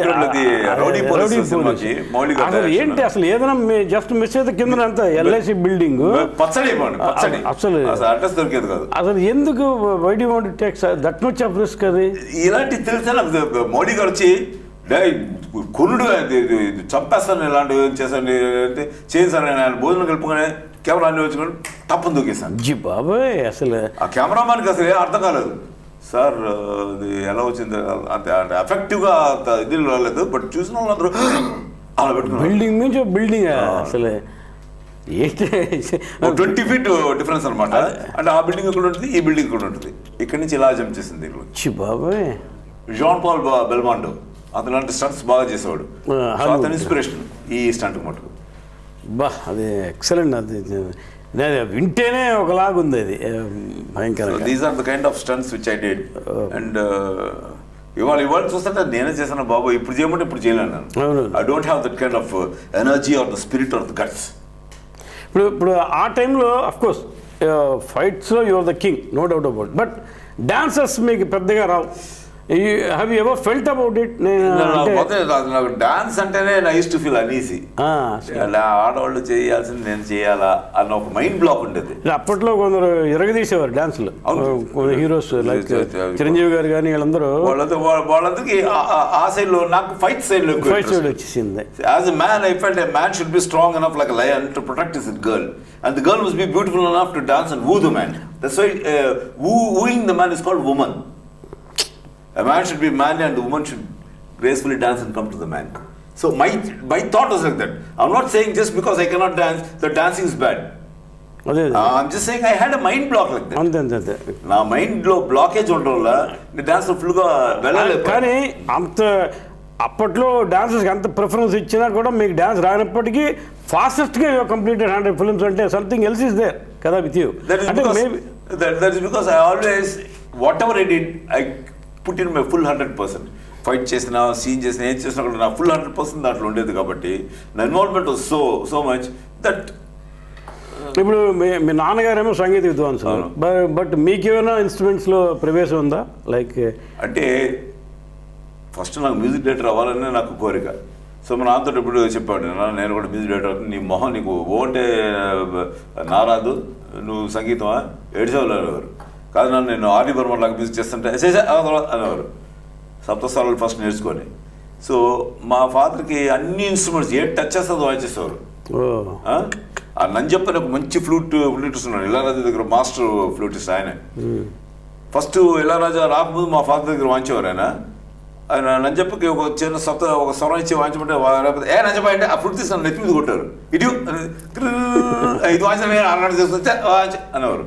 ఏంటి అసలు ఏదైనా జస్ట్ మిస్ అయితే కింద అంతా ఎల్ఐసి బిల్డింగ్ పచ్చడి అసలు అడ్రస్ దొరికేది కాదు. అసలు ఎందుకు why do you want to take that much of risk? అది ఇలాంటి తెలిసా మోడీ గారు వచ్చి కొనుడు చంపేస్తాను ఇలాంటివి చేశాను అంటే చేశాను, ఆయన భోజనం కలుపుకొని కెమెరా అన్ని వచ్చుకొని తప్పని దూకేశాను. జీ బాబాయ్ అసలు ఆ కెమెరామాన్కి అసలు ఏం అర్థం కాలేదు. సార్ అది ఎలా వచ్చింది అంతే అంటే ఎఫెక్టివ్గా ఇది రాలేదు, బట్ చూసిన వాళ్ళందరూ అలా పెట్టుకున్నారు. బిల్డింగ్ నుంచి బిల్డింగ్ అసలు ట్వంటీ ఫీట్ డిఫరెన్స్ అనమాట. అంటే ఆ బిల్డింగ్ ఇక్కడ ఉంటుంది, ఈ బిల్డింగ్ ఇక్కడ ఉంటుంది, ఇక్కడ నుంచి ఇలా జంప్ చేసింది. బాబాయ్ జాన్ పాల్ బెల్మాండో అతను లాంటి స్టంట్స్ బాగా చేసేవాడు, అతని ఇన్స్పిరేషన్ ఈ స్టంట్ మటుకు. బా అది ఎక్సలెంట్, అది వింటేనే ఒకలాగుంది అది భయంకరంగా. These are the kind of stunts which I did. And ఇవాళ ఇవాళ చూస్తుంటే నేనే చేశాను బాబు, ఇప్పుడు చేయమంటే ఇప్పుడు చేయలేను. I don't have that kind of energy or the spirit or the guts. ఇప్పుడు ఇప్పుడు ఆ టైంలో అఫ్కోర్స్ ఫైట్స్లో your the king, no doubt about, but dancers మీకు పెద్దగా రావు. Have you ever felt about it? నాకు డాన్స్ అంటేనే నా యూస్ టు ఫీల్ అనీజీ. ఆడవాళ్ళు చేయాల్సింది నేను చేయాలా అన్న ఒక మైండ్ బ్లాక్ ఉండేది. అప్పట్లో కొందరు ఎరగదీసేవారు డాన్స్లో, హీరోస్ లైక్ చిరంజీవి గారు కానీ వీళ్ళందరూ. వాళ్ళందరూ వాళ్ళందరికీ ఆ సైడ్ లో, నాకు ఫైట్ సైడ్ లో ఫైట్ సైడ్ వచ్చేసింది. As a man I felt a man should be strong enough like a lion to protect his girl, and the girl must be beautiful enough to dance and woo the man. That's why uh, woo, wooing the man is called woman. A man should be manly and the woman should gracefully dance and come to the man. So my my thought was like that. I'm not saying just because I cannot dance that dancing is bad. అదే uh, I'm just saying I had a mind block like that. అంతే అంతే అంతే నా మైండ్ లో బ్లాకేజ్ ఉండడం వల్ల నేను డాన్స్ ఫుల్ గా వెళ్ళలేదు. కానీ అంత అప్పట్లో డాన్సర్స్కి అంత ప్రిఫరెన్స్ ఇచ్చినా కూడా మీకు డాన్స్ రానప్పటికీ ఫాస్టెస్ట్గా కంప్లీటెడ్ హండ్రెడ్ ఫిల్మ్స్ అంటే సంథింగ్ ఎల్స్ ఇస్ దేర్ కదా with you. That is because I always whatever I did I put in my full hundred percent. Fight చేసినా, సీన్ చేసినా, ఏం చేసినా కూడా నా ఫుల్ హండ్రెడ్ పర్సెంట్ దాంట్లో ఉండేది కాబట్టి నా involvement was so so much that. ఇప్పుడు మీ మీ నాన్నగారేమో సంగీత విద్వాంసులు, బట్ మీకేమైనా ఇన్స్ట్రుమెంట్స్లో ప్రవేశం ఉందా? లైక్ అంటే ఫస్ట్ నాకు మ్యూజిక్ డైరెక్టర్ అవ్వాలనే నాకు కోరిక. సో మా నాన్నతో ఇప్పుడు చెప్పాడు, నేను కూడా మ్యూజిక్ డైరెక్టర్, నీ మొహం నీకు ఓ అంటే నారాదు, నువ్వు సంగీతమా ఏడ్చేవాళ్ళు అనేవారు. కాదు నన్ను నేను ఆర్డి బర్మన్ లాగా మ్యూజిక్ చేస్తుంటే అనేవారు. సప్తస్వరాలు ఫస్ట్ నేర్చుకొని. సో మా ఫాదర్కి అన్ని ఇన్స్ట్రుమెంట్స్ ఏ టచ్ చేస్తుందో వాయించేసేవారు. ఆ నంజప్పని ఒక మంచి ఫ్లూట్ ఫ్లూటిస్ట్ ఉన్నాడు, ఇళయరాజా దగ్గర మాస్టర్ ఫ్లూటిస్ట్ ఆయన. ఫస్ట్ ఇళయరాజా రాకముందు మా ఫాదర్ దగ్గర వాయించేవారు ఆయన. ఆయన నంజప్పకి ఒక చిన్న సప్త ఒక స్వరం ఇచ్చి వాయించమంటే ఏ నంజప్ప అంటే ఆ ఫ్లూట్ తీసి నెత్తి మీద కొట్టారు. ఇటు ఇది వాయించిన అన్నాడు చేస్తే అనేవారు.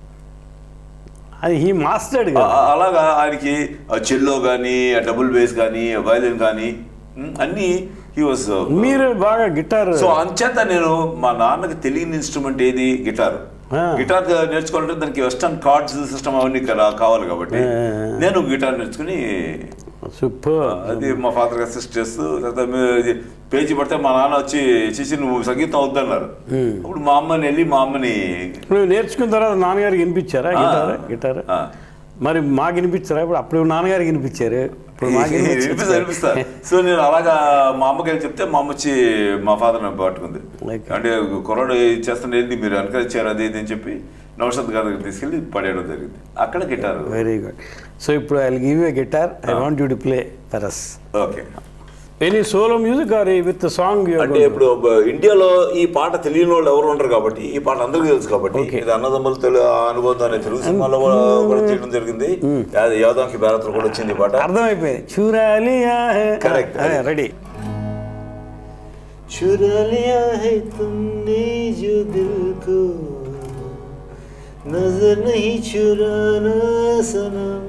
అది హీ మాస్టర్డ్. అలాగా ఆయనకి చెల్లో కానీ, డబుల్ బేస్ కానీ, వయలిన్ కానీ అన్నీ హీ వాజ్. మీరు బాగా గిటార్. సో అంచేత నేను మా నాన్నకి తెలియని ఇన్స్ట్రుమెంట్ ఏది గిటార్. గిటార్ నేర్చుకోవాలంటే దానికి వెస్టర్న్ కార్డ్స్ సిస్టమ్ అవన్నీ కావాలి కాబట్టి నేను గిటార్ నేర్చుకుని సూపర్ అది మా ఫాదర్కి అసిస్ట్ చేస్తూ, పేజీ పడితే మా నాన్న వచ్చి చేసి నువ్వు సంగీతం అవుద్దన్నారు. అప్పుడు మా అమ్మని వెళ్ళి మా అమ్మని నువ్వు నేర్చుకున్న తర్వాత నాన్నగారికి వినిపించారా గిటార్? గిటార్ మరి మాకు వినిపించారా? ఇప్పుడు అప్పుడు నాన్నగారికి వినిపించారు, ఇప్పుడు మాకు వినిపిస్తా వినిపిస్తా సో నేను అలాగా మా అమ్మకి వెళ్ళి చెప్తే మా అమ్మ వచ్చి మా ఫాదర్ నాకు పట్టుకుంది. అంటే కుర్రాడు చేస్తుంటే ఏంటి మీరు అనుకరించారు అది ఇది అని చెప్పి నౌషద్ గారి దగ్గర తీసుకెళ్ళి పడేయడం జరిగింది. అక్కడ గిటార్. Very good. సో ఇప్పుడు I will give you a guitar. I want you to play for us. Okay. Any solo music or with song? అంటే ఇప్పుడు ఇండియాలో ఈ పాట తెలియని వాళ్ళు ఎవరు ఉంటారు కాబట్టి ఈ పాట అందరికీ తెలుసు కాబట్టి ఇది అన్నదమ్ములు తెలుగు అనుబంధం అనే తెలుగు సినిమాలో కూడా చేయడం జరిగింది. యాదవ్ కి భారత్ కూడా వచ్చింది ఈ పాట. అర్థమైపోయింది. చురాలియా హై. కరెక్ట్. రెడీ. చురాలియా హై తుమ్నే జో దిల్ కో नजर नहीं चुराना सनम,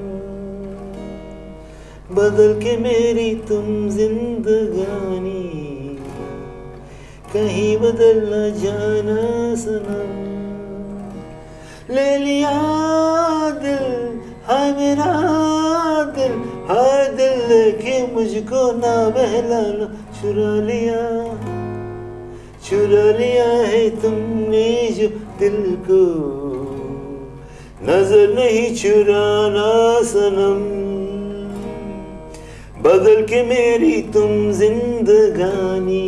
बदल के मेरी तुम जिंदगानी, कहीं बदल न जाना सनम. ले लिया दिल हाय मेरा दिल, हाय दिल लेके मुझको ना बहलाना. चुरा लिया चुरा लिया है तुमने जो दिल को, नजर नहीं चुराना सनम, बदल के मेरी तुम जिंदगानी,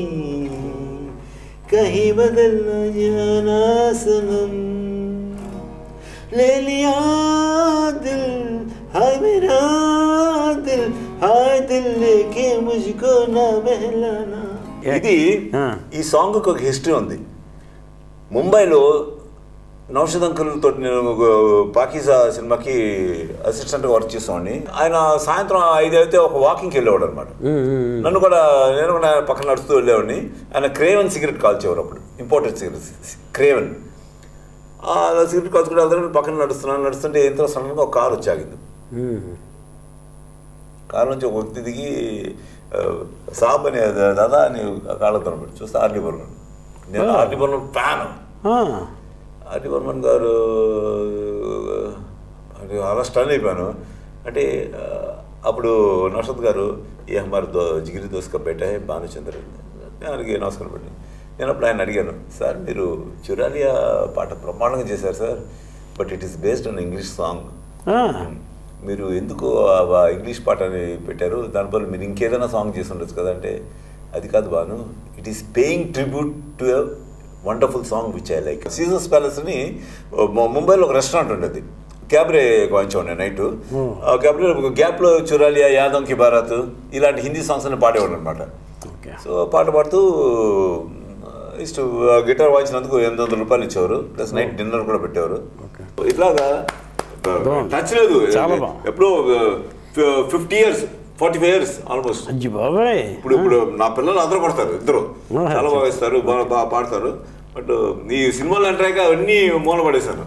कहीं बदल न जाना सनम. ले लिया दिल हाय मेरा दिल, हाय दिल लेके मुझको ना बहलाना. ఇది ఈ సాంగ్ ఒక హిస్టరీ ఉంది. ముంబైలో నౌషద్ అంకుల్తో నేను పాకీజా సినిమాకి అసిస్టెంట్గా వర్క్ చేస్తామండి. ఆయన సాయంత్రం ఐదు అయితే ఒక వాకింగ్కి వెళ్ళేవాడు అనమాట. నన్ను కూడా నేను కూడా పక్కన నడుస్తూ వెళ్ళేవాడిని. ఆయన క్రేవెన్ సిగరెట్ కాల్చేవారు అప్పుడు, ఇంపోర్టెడ్ సిగరెట్ క్రేవెన్. ఆ సిగరెట్ కాల్చుకుంటే వెళ్తాను, పక్కన నడుస్తున్నాను. నడుస్తుంటే ఎంతో సడన్గా ఒక కారు వచ్చి ఆగింది. కారు నుంచి ఒక వ్యక్తి దిగి సాబ్ అని దాదా అని కాళ్ళతో చూస్తే ఆర్డి బర్మన్. నేను ఆర్డి బర్మన్ ఫ్యాన్. ఆర్డి బర్మన్ గారు అలా స్టన్ అయిపోయాను. అంటే అప్పుడు నౌషద్ గారు ఏ హమారు దో జిగిరి దోస్కా బేటా హే భానుచంద్ర, ఆయనకి నమస్కారం పెట్టాను. నేను అప్పుడు ఆయన అడిగాను, సార్ మీరు చురాలియా పాట బ్రహ్మాండంగా చేశారు sir, but it is based on English song. మీరు ఎందుకు ఇంగ్లీష్ పాట అని పెట్టారు, దానివల్ల మీరు ఇంకేదైనా సాంగ్ చేసి ఉండొచ్చు కదా అంటే, అది కాదు Bhanu, it is paying tribute to a wonderful song which I like. Caesars Palace అని ముంబైలో ఒక రెస్టారెంట్ ఉండేది, క్యాబ్రే వాయించేవాడిని నైట్. క్యాబ్రే గ్యాప్లో చురాలియా, యాదవ్కి భారత్ ఇలాంటి హిందీ సాంగ్స్ అని పాడేవాడు అనమాట. సో పాట పాడుతూ ఇష్ట గిటార్ వాయించినందుకు ఎనిమిది వందల రూపాయలు ఇచ్చేవారు, ప్లస్ నైట్ డిన్నర్ కూడా పెట్టేవారు. ఇట్లాగా టచ్ లేదు ఎప్పుడో fifty years forty five years almost. ఇప్పుడు ఇప్పుడు నా పిల్లలు అందరూ కొడతారు, ఇద్దరు చాలా బాగా ఇస్తారు, బాగా బాగా పాడతారు. బట్ ఈ సినిమాలు అంటాక అవన్నీ మూల పడేశాను.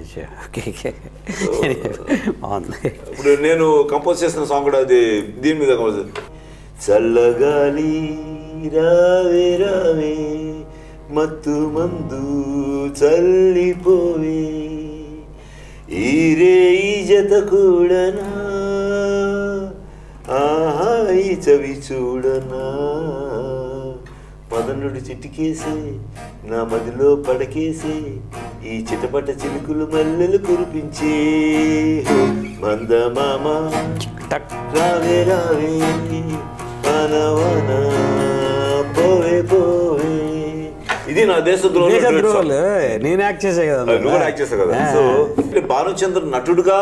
ఇప్పుడు నేను కంపోజ్ చేసిన సాంగ్ కూడా అది దీని మీద కంపోజ్. చల్లగాలి రావే రావే మత్తు మందు చల్లిపోవే ఈరే ఈ జత కూడనా ఆహా ఈ చవి చూడనా పదనుడు చిటికేసే నా మదిలో పడకేసే ఈ చిటపట చిలుకులు మల్లెలు కురిపించే మందమామ రావే రావే వాన పోవే పోవే. ఇది నా దేశద్రోహులు, నేను యాక్ట్ చేసే కదా, నువ్వు యాక్ట్ చేసావు కదా. సో భానుచంద్ర నటుడుగా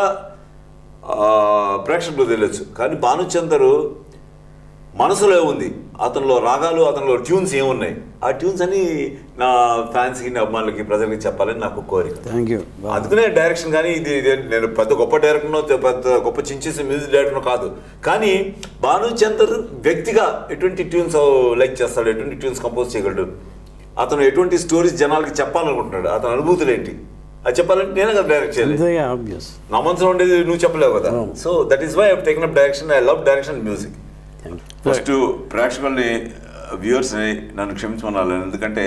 ప్రేక్షకులు తెలియచ్చు, కానీ భానుచందర్ మనసులో ఉంది, అతనిలో రాగాలు, అతనిలో ట్యూన్స్ ఏమున్నాయి, ఆ ట్యూన్స్ అని నా ఫ్యాన్స్కి, అభిమానులకి, ప్రజలకి చెప్పాలని నాకు కోరిక. అందుకనే డైరెక్షన్ కానీ ఇది నేను పెద్ద గొప్ప డైరెక్టర్నో పెద్ద గొప్ప చించేసి మ్యూజిక్ డైరెక్టర్నో కాదు, కానీ భానుచందర్ వ్యక్తిగా ఎటువంటి ట్యూన్స్ లైక్ చేస్తాడు, ఎటువంటి ట్యూన్స్ కంపోజ్ చేయగలడు, అతను ఎటువంటి స్టోరీస్ జనాలకి చెప్పాలనుకుంటున్నాడు, అతని అనుభూతులు ఏంటి అది చెప్పాలంటే నేనే కదా డైరెక్ట్ చేయాలి. నా మనసులో ఉండేది నువ్వు చెప్పలేవు కదా. So that is why I have taken up direction. I love direction music. First ప్రేక్షకుల్ని, వ్యూవర్స్ని నన్ను క్షమించమనాలి, ఎందుకంటే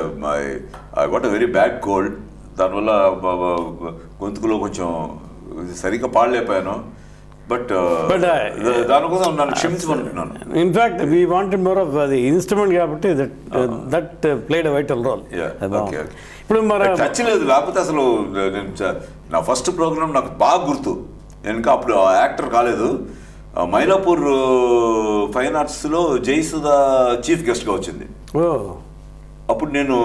I got a very bad cold, దానివల్ల గొంతుకులో కొంచెం సరిగ్గా పాడలేకపోయాను. బట్ దానికోసం నన్ను క్షమించమనుకుంటున్నాను. In fact we wanted more of అది ఇన్స్ట్రుమెంట్ కాబట్టి that that played a vital role. ఇప్పుడు మరి టచ్ లేదు, లేకపోతే అసలు నేను నా ఫస్ట్ ప్రోగ్రామ్ నాకు బాగా గుర్తు, నేను ఇంకా అప్పుడు యాక్టర్ కాలేదు, మైలాపూర్ ఫైన్ ఆర్ట్స్లో జయసుధా చీఫ్ గెస్ట్గా వచ్చింది. అప్పుడు నేను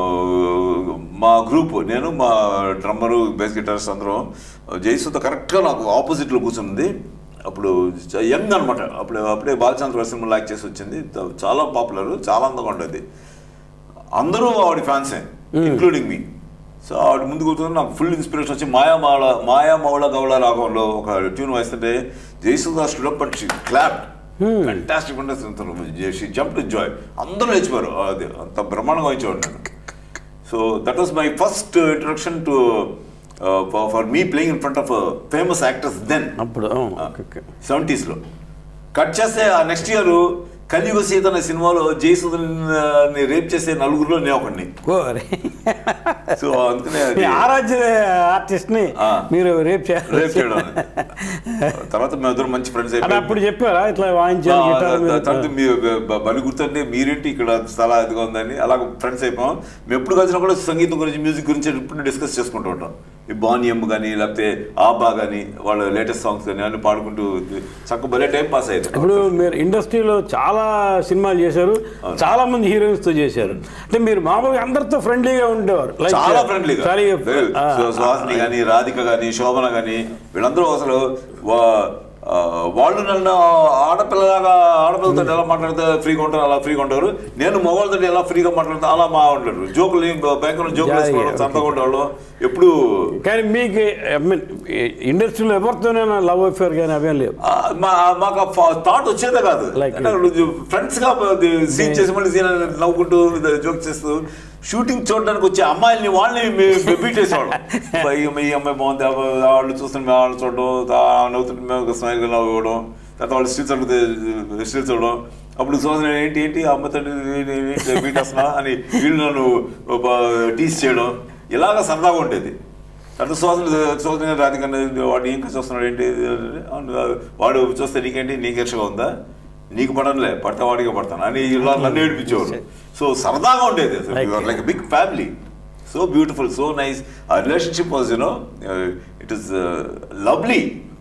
మా గ్రూప్, నేను మా డ్రమ్మరు, బేస్ గిటారిస్ట్ అందరం, జయసుధ కరెక్ట్గా నాకు ఆపోజిట్లో కూర్చుంది. అప్పుడు యంగ్ అనమాట, అప్పుడు అప్పుడే బాలచంద్ర సినిమా లాక్ చేసి వచ్చింది, చాలా పాపులర్, చాలా అందంగా ఉండేది, అందరూ ఆవిడ ఫ్యాన్సే ఇంక్లూడింగ్ మీ. సో ఆవిడ ముందు కూర్చొని నాకు ఫుల్ ఇన్స్పిరేషన్ వచ్చి మాయా మావళ మాయా మౌళ గౌళ రాగంలో ఒక ట్యూన్ వాయిస్తుంటే Jayasudha stood up and she clapped. Fantastic ఉంటుంది, షీ జంప్డ్ విత్ జాయ్, అందరూ లేచిపోయారు, అది అంత బ్రహ్మాండంగా వాయించేవాడు నేను. So that was my first introduction to for me playing in front of famous actors then, అప్పుడు సెవెంటీస్లో. కట్ చేస్తే ఆ నెక్స్ట్ ఇయర్ కలియుగ సీత అనే సినిమాలో జయసుధని రేప్ చేసే నలుగురులో నేను ఒకడిని. సో అందుకనే ఆరాధ్య ఆర్టిస్ట్ ని మీరు రేప్ రేప్ చేయడం. తర్వాత మేము ఇద్దరు మంచి ఫ్రెండ్స్ అయిపోయాం. అప్పుడు చెప్పారా ఇట్లా వాయించాలి, బలి గుర్తుంటే మీరేంటి ఇక్కడ చాలా ఇదిగా ఉందని, అలాగ ఫ్రెండ్స్ అయిపోయాం. మేము ఎప్పుడు కలిసినా కూడా సంగీతం గురించి, మ్యూజిక్ గురించి ఎప్పుడు డిస్కస్ చేసుకుంటూ ఉంటాం. ఈ బానియం కానీ, లేకపోతే ఆబా కానీ, వాళ్ళ లేటెస్ట్ సాంగ్స్ కానీ అన్ని పాడుకుంటూ చక్కగా భలే టైం పాస్ అయ్యేది. ఇప్పుడు మీరు ఇండస్ట్రీలో చాలా సినిమాలు చేశారు, చాలా మంది హీరోయిన్స్ తో చేశారు, అంటే మీరు మామూలుగా అందరితో ఫ్రెండ్లీగా ఉండేవారు, చాలా ఫ్రెండ్లీగా. సుహాసిని కానీ, రాధిక కానీ, శోభన కానీ, వీళ్ళందరూ అసలు వాళ్ళు నన్ను ఆడపిల్లలాగా, ఆడపిల్లతో ఎలా మాట్లాడితే ఫ్రీగా ఉంటారు అలా ఫ్రీగా ఉంటారు, నేను మగవాళ్ళతో ఎలా ఫ్రీగా మాట్లాడితే అలా మా ఉంటారు. జోకులు భయంకర జోకులు వేసుకోవడం, చంపగా ఉండేవాళ్ళు ఎప్పుడు. కానీ మీకు ఇండస్ట్రీలో ఎవరితోనైనా లవ్ అఫేర్ కానీ అవేం లేవు? మాకు థాట్ వచ్చేదే కాదు, ఫ్రెండ్స్ గా సీన్ చేసి మళ్ళీ సీన్ నవ్వుకుంటూ జోక్ చేస్తూ షూటింగ్ చూడడానికి వచ్చే అమ్మాయిల్ని వాళ్ళని బీట్ చేసేవాళ్ళం. ఈ అమ్మాయి బాగుంది, వాళ్ళు చూస్తుంటే మేము వాళ్ళు చూడడం, నవ్వుతుంటే మేము స్మైల్గా నవ్వడం, తర్వాత వాళ్ళు స్టిల్స్ అడిగితే స్టిల్స్ చూడడం. అప్పుడు చూసిన ఏంటి ఏంటి అమ్మాయితో బీట్ వస్తున్నా అని వీళ్ళు నన్ను టీస్ చేయడం, ఇలాగ సరదాగా ఉండేది. తర్వాత శోధన శోధన రాధికన్నా వాడు ఇంకా చూస్తున్నాడు ఏంటి, వాడు చూస్తే నీకేంటి నీకు ఇష్టంగా ఉందా, నీకు పడనులే, పడతా వాడిగా పడతాను అని ఇలా నన్ను ఏడిపించేవాడు. సో సరదాగా ఉండేది, like big family, so beautiful, so nice. ఆ relationship was you know it is lovely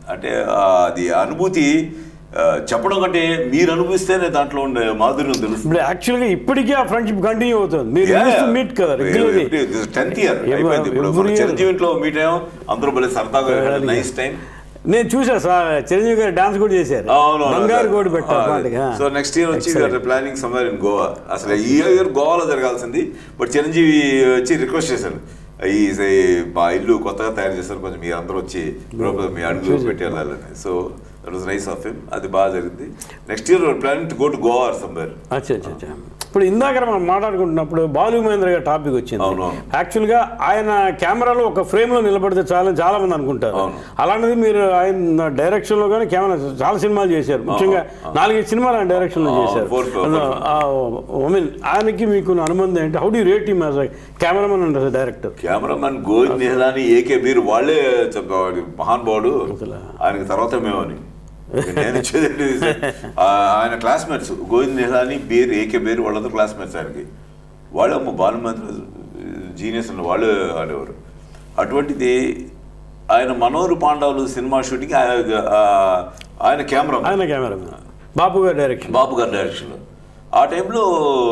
అంటే అది అనుభూతి చెప్పడం కంటే మీరు అనుభవిస్తేనే దాంట్లో ఉండే మాధుర్యం తెలుస్తుంది. ఇప్పుడు యాక్చువల్గా ఇప్పటికీ ఆ ఫ్రెండ్షిప్ కంటిన్యూ అవుతుంది. మీరు మీట్ కదా టెన్త్ ఇయర్ అయిపోయింది. ఇప్పుడు చిరంజీవి ఇంట్లో మీట్ అయ్యాం, అందరూ భలే సరదాగా నైస్ టైం. నేను చూసా సార్, చిరంజీవి గారు డాన్స్ కూడా చేశారు, బంగారు గోడు పెట్టారు. సో నెక్స్ట్ ఇయర్ వచ్చి ప్లానింగ్ సమ్వేర్ ఇన్ గోవా. అసలు ఈ ఇయర్ గోవాలో జరగాల్సింది, బట్ చిరంజీవి వచ్చి రిక్వెస్ట్ చేశారు, ఈ మా ఇల్లు కొత్తగా తయారు చేశారు, కొంచెం మీరు అందరూ వచ్చి మీ అడుగు పెట్టి వెళ్ళాలని. So that was nice of him. అది బాగా జరిగింది. Next year planning to go to Goa or somewhere. అచ్చా అచ్చా. ఇప్పుడు ఇందాక మనం మాట్లాడుకుంటున్నప్పుడు బాలు మహేంద్ర గారి టాపిక్ వచ్చింది. యాక్చువల్గా ఆయన కెమెరాలో ఒక ఫ్రేమ్లో నిలబడితే చాలా చాలా మంది అనుకుంటారు. అలాంటిది మీరు ఆయన డైరెక్షన్లో కానీ కెమెరా చాలా సినిమాలు చేశారు, ముఖ్యంగా నాలుగైదు సినిమాలు ఆయన డైరెక్షన్లో చేశారు. ఐ మీన్ ఆయనకి మీకు అనుబంధం ఏంటి? How do rate him as cameraman and director? Cameraman Govind Nihalani, AK మీరు వాళ్ళే మహానుభావుడు, ఆయనకి తర్వాత మేమని నేను ఇచ్చేది. ఆయన క్లాస్మేట్స్ గోవింద్ నిహలాని, బీర్, ఏకే బీర్ వాళ్ళందరూ క్లాస్మేట్స్ ఆయనకి. వాళ్ళు అమ్మ బాలుమంత్రి జీనియస్ అని వాళ్ళు ఆడేవారు. అటువంటిది ఆయన మనోహర్ పాండవులు సినిమా షూటింగ్ ఆయన కెమెరా ఆయన కెమెరా బాపు గారి డైరెక్షన్ బాపు గారి డైరెక్షన్లో. ఆ టైంలో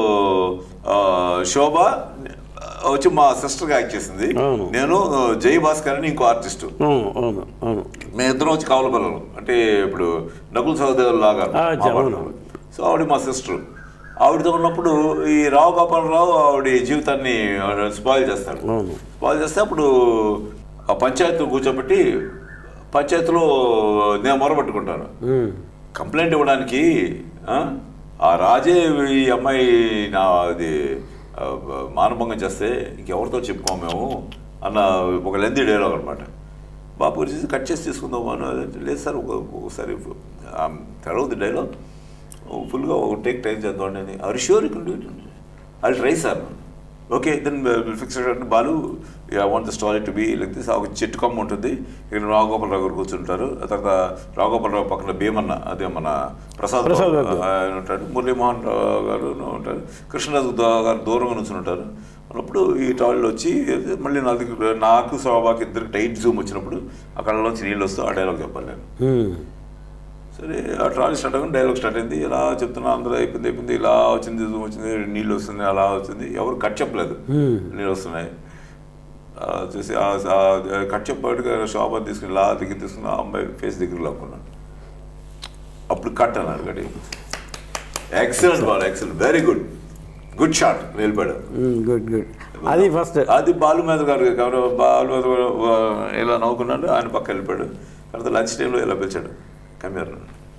శోభ వచ్చి మా సిస్టర్గా యాక్ట్ చేసింది. నేను జై భాస్కర్ అని ఇంకో ఆర్టిస్టు, మేమిద్దరం వచ్చి కావల పిల్లలు. అంటే ఇప్పుడు నకుల్ సహదేవ్ లాగా. సో ఆవిడ మా సిస్టర్. ఆవిడతో ఉన్నప్పుడు ఈ రావు గోపాలరావు ఆవిడ జీవితాన్ని స్పాయిల్ చేస్తాడు. స్పాయిల్ చేస్తే అప్పుడు ఆ పంచాయతీ కూర్చోబెట్టి పంచాయతీలో నేను మొరబెట్టుకుంటాను కంప్లైంట్ ఇవ్వడానికి. ఆ రాజే ఈ అమ్మాయి నా అది మానభంగం చేస్తే ఇంకెవరితో చెప్పుకోము మేము అన్న ఒక లెంతీ డైలాగ్ అనమాట. బాపు గురించి కట్ చేసి తీసుకుందాం అని. లేదు సార్ ఒకసారి తెలవద్దు డైలాగ్, ఫుల్గా ఒక టేక్ టైం చేద్దాం అని. Are sure you can do it? I try sir. Okay then fix అంటే Balu I want the story to be like this. ఒక చెట్టు కొమ్మ ఉంటుంది, ఇక్కడ రావుగోపాలరావు గారు కూర్చుంటారు, ఆ తర్వాత రావుగోపాలరావు పక్కన భీమన్న అదే మన ప్రసాద్ ఆయన ఉంటాడు, మురళీమోహన్ రావు గారు ఉంటారు, కృష్ణరాజు గారు దూరంగా నుంచి ఉంటారు. అన్నప్పుడు ఈ టాయిలెట్ వచ్చి మళ్ళీ నా దగ్గర నాకు శోభాకి ఇద్దరికి టైట్ జూమ్ వచ్చినప్పుడు ఆ కళ్ళలోంచి నీళ్ళు వస్తూ ఆ డైలాగ్ చెప్పాలి నేను. సరే ఆ ట్రాలీ స్టార్ట్ అవ్వగానే డైలాగ్ స్టార్ట్ అయింది. ఇలా చెప్తున్నా అందరూ అయిపోయింది అయిపోయింది ఇలా వచ్చింది జూమ్ వచ్చింది నీళ్ళు వస్తుంది అలా వచ్చింది. ఎవరు కట్ చెప్పలేదు, నీళ్ళు వస్తున్నాయి చూసి కట్ చెప్పాడుగా శోభా తీసుకుని ఇలా దగ్గర తీసుకుని ఆ అమ్మాయి ఫేస్ దగ్గర లాక్కున్నాను. అప్పుడు కట్ అన్నారు గడి. Excellent Bal, excellent, very good, good shot నిలబడు. Good good. అది ఫస్ట్ అది బాలు మీద గారు బాలు మీద ఇలా నవ్వుకున్నాడు, ఆయన పక్క వెళ్ళిపోయాడు. తర్వాత లంచ్ టైంలో ఇలా పిలిచాడు, come here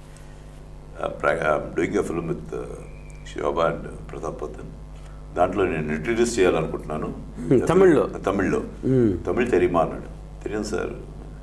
doing a film with Shobha and Prathap Pothan, దాంట్లో నేను ఇంట్రడ్యూస్ చేయాలనుకుంటున్నాను తమిళ్లో తమిళ్లో తమిళ్ தெரியுமா అన్నాడు. தெரியும் சார்,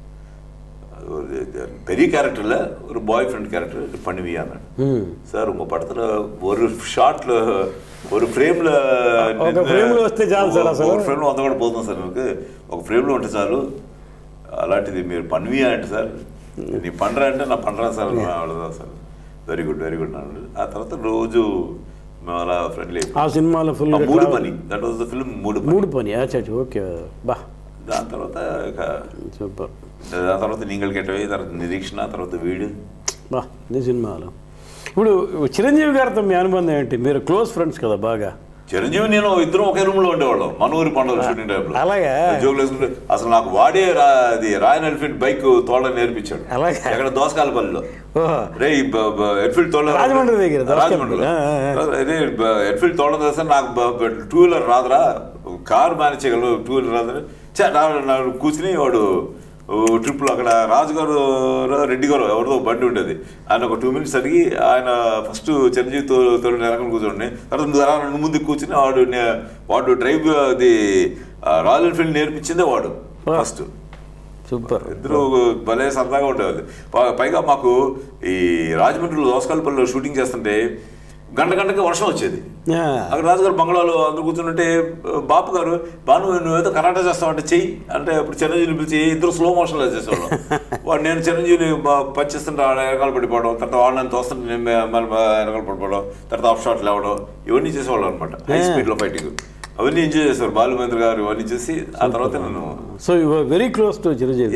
பெரிய கேரக்டர்ல ஒரு பாய் ஃப்ரெண்ட் கேரக்டர் பண்ணுவியா அண்ணாடு. சார் உங்க படத்துல ஒரு ஷாட்ல ஒரு ఫ్రేమ్లో ఒక ఫ్రేమ్లో వస్తే చాలు సార్, అసలు ఒక ఫ్రేమ్లో వంద కూడా పోతుంది సార్, నాకు ఒక ఫ్రేమ్లో ఉంటే చాలు, అలాంటిది మీరు పన్వియా అంటే సార్ నీ పండరా అంటే నా పండరా సార్ అவ்வளோதான் sir. Very good very good అన్నాడు. ఆ తర్వాత రోజు అలా ఫ్రెండ్లీ. ఆ సినిమాలో ఫుల్ మూడు పని, దట్ వాజ్ ద ఫిల్మ్ మూడు మూడు పని. ఓకే బా. దాని తర్వాత ఇక సూపర్. దాని తర్వాత నీంగల్ కెట్టవే, తర్వాత నిరీక్షణ, తర్వాత వీడు బా ఈ సినిమాలో. ఇప్పుడు చిరంజీవి గారితో మీ అనుబంధం ఏంటి? మీరు క్లోజ్ ఫ్రెండ్స్ కదా బాగా. చిరంజీవి నేను ఇద్దరం ఒకే రూమ్ లో ఉండేవాళ్ళం మనూరి పండుగ షూటింగ్ టైంలో. అలాగే జోకులు వేసుకుంటే అసలు నాకు వాడే అది రాయల్ ఎన్ఫీల్డ్ బైక్ తోడని నేర్పించాడు. అలాగే ఎక్కడ దోసకాలపల్లిలో రే ఎన్ఫీల్డ్ తోడ రాజమండ్రి దగ్గర రాజమండ్రిలో అదే ఎన్ఫీల్డ్ తోడడం తెలుసా నాకు, టూ వీలర్ రాదురా, కారు మేనేజ్ చేయగలరు, టూ వీలర్ రాదురా. కూర్చుని వాడు ట్రిప్లో అక్కడ రాజుగారు రెడ్డి గారు ఎవరిదో బండి ఉండేది, ఆయన ఒక టూ మినిట్స్ అడిగి ఆయన ఫస్ట్ చిరంజీవి తో తోడు నెలకొని కూర్చోండి, తర్వాత రెండు ముందుకు కూర్చుని వాడు వాడు డ్రైవ్ అది రాయల్ ఎన్ఫీల్డ్ నేర్పించిందే వాడు ఫస్ట్. సూపర్. ఇద్దరు భలే సరదాగా ఉండేవాళ్ళు. పైగా మాకు ఈ రాజమండ్రిలో దోసకాలపల్లిలో షూటింగ్ చేస్తుంటే గంట గంటకి వర్షం వచ్చేది. అక్కడ రాజుగారు బంగ్లాలో అందరూ కూర్చుంటే బాపు గారు బాను నువ్వేదో కరాటా చేస్తావంటే చెయ్యి అంటే అప్పుడు చిరంజీవిని పిలిచి ఇద్దరు స్లో మోషన్లో చేసేవాళ్ళం. వాడు నేను చిరంజీవిని పనిచేస్తుంటే ఆడ వెనకాల పడిపోవడం, తర్వాత వాడు నన్ను తోస్తుంటే నేను వెనకాల పడిపోవడం, తర్వాత ఆఫ్ షాట్ లేవడం, ఇవన్నీ చేసేవాళ్ళం అనమాట హై స్పీడ్లో ఫైటింగ్. అవన్నీ ఎంజాయ్ చేస్తారు బాలుమేంద్ర గారు అవన్నీ చూసి ఆ తర్వాత నన్ను so you are very close to Chiranjeevi.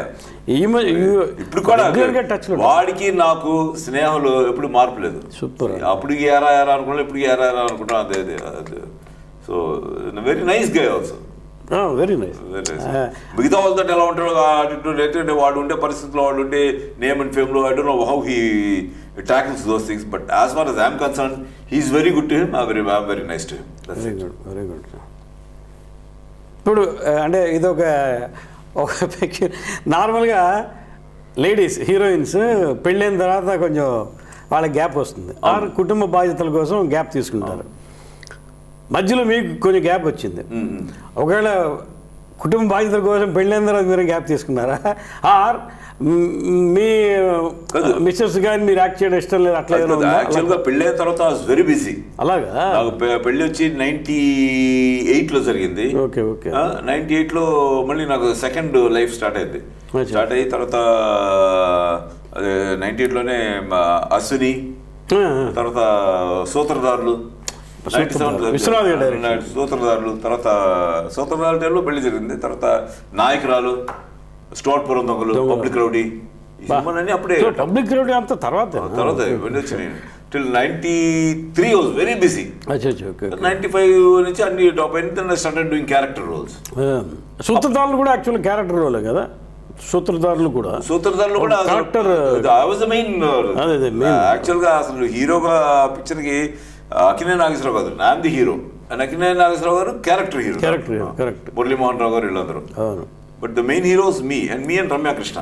ఇప్పుడు కూడా వాడికి నాకు స్నేహంలో ఎప్పుడు మార్పు లేదు. సూపర్. అప్పటికి ఏరా ఏరా అనుకున్నా ఇప్పటికి ఏరా ఏరా అనుకుంటా అదే అదే అదే. So very nice guy also. Very nice. మిగతా వాళ్ళతో ఎలా ఉంటాడు లేకపోతే వాడు ఉండే పరిస్థితుల్లో వాడు ఉండే నేమ్ అండ్ ఫేమ్లో I don't know how he tackles those things, but as far as I am concerned, he is very good to him. I'm very, I'm very nice to him. That's very it. good, very good. ఇప్పుడు అంటే ఇది ఒక ఒక నార్మల్గా లేడీస్ హీరోయిన్స్ పెళ్ళైన తర్వాత కొంచెం వాళ్ళకి గ్యాప్ వస్తుంది, ఆరు కుటుంబ బాధ్యతల కోసం గ్యాప్ తీసుకుంటారు. మధ్యలో మీకు కొంచెం గ్యాప్ వచ్చింది. ఒకవేళ కుటుంబ బాధ్యతల కోసం పెళ్ళైన తర్వాత మీరు గ్యాప్ తీసుకున్నారా, ఆర్ మీ మిస్సెస్ గారిని మీరు యాక్ట్ చేయడం ఇష్టం లేదు అట్లా? యాక్చువల్గా పెళ్ళైన తర్వాత ఐ వాస్ వెరీ బిజీ. అలాగా? నాకు పెళ్ళి వచ్చి నైన్టీ ఎయిట్లో జరిగింది. Okay okay. నైన్టీ ఎయిట్లో మళ్ళీ నాకు సెకండ్ లైఫ్ స్టార్ట్ అయింది. స్టార్ట్ అయిన తర్వాత అదే నైన్టీ ఎయిట్లోనే అశ్విని, తర్వాత సూత్రధారులు, నైన్టీ సెవెన్ సూత్రధారులు, తర్వాత సూత్రధారుల టైంలో పెళ్లి జరిగింది. తర్వాత నాయకురాలు, స్టోర్పురం దొంగలు, పబ్లిక్ రౌడీ, ఇవన్నీ అప్పుడే. పబ్లిక్ రౌడీ అంత తర్వాత తర్వాత ఇవన్నీ వచ్చినాయి. Till ninety three was very busy. Ninety five నుంచి అన్ని టాప్ అయింది. Started doing character roles. సూత్రధారులు కూడా యాక్చువల్ క్యారెక్టర్ రోలే కదా? సూత్రధారులు కూడా సూత్రధారులు కూడా character. I was the main. యాక్చువల్గా అసలు హీరోగా పిక్చర్కి Akkineni Nageswararao garu, I'm the hero, and Akkineni Nageswararao garu character hero. Character correct. Muralimohan Rao garu వీళ్ళందరూ. But the main heroes me and me and Ramya Krishna.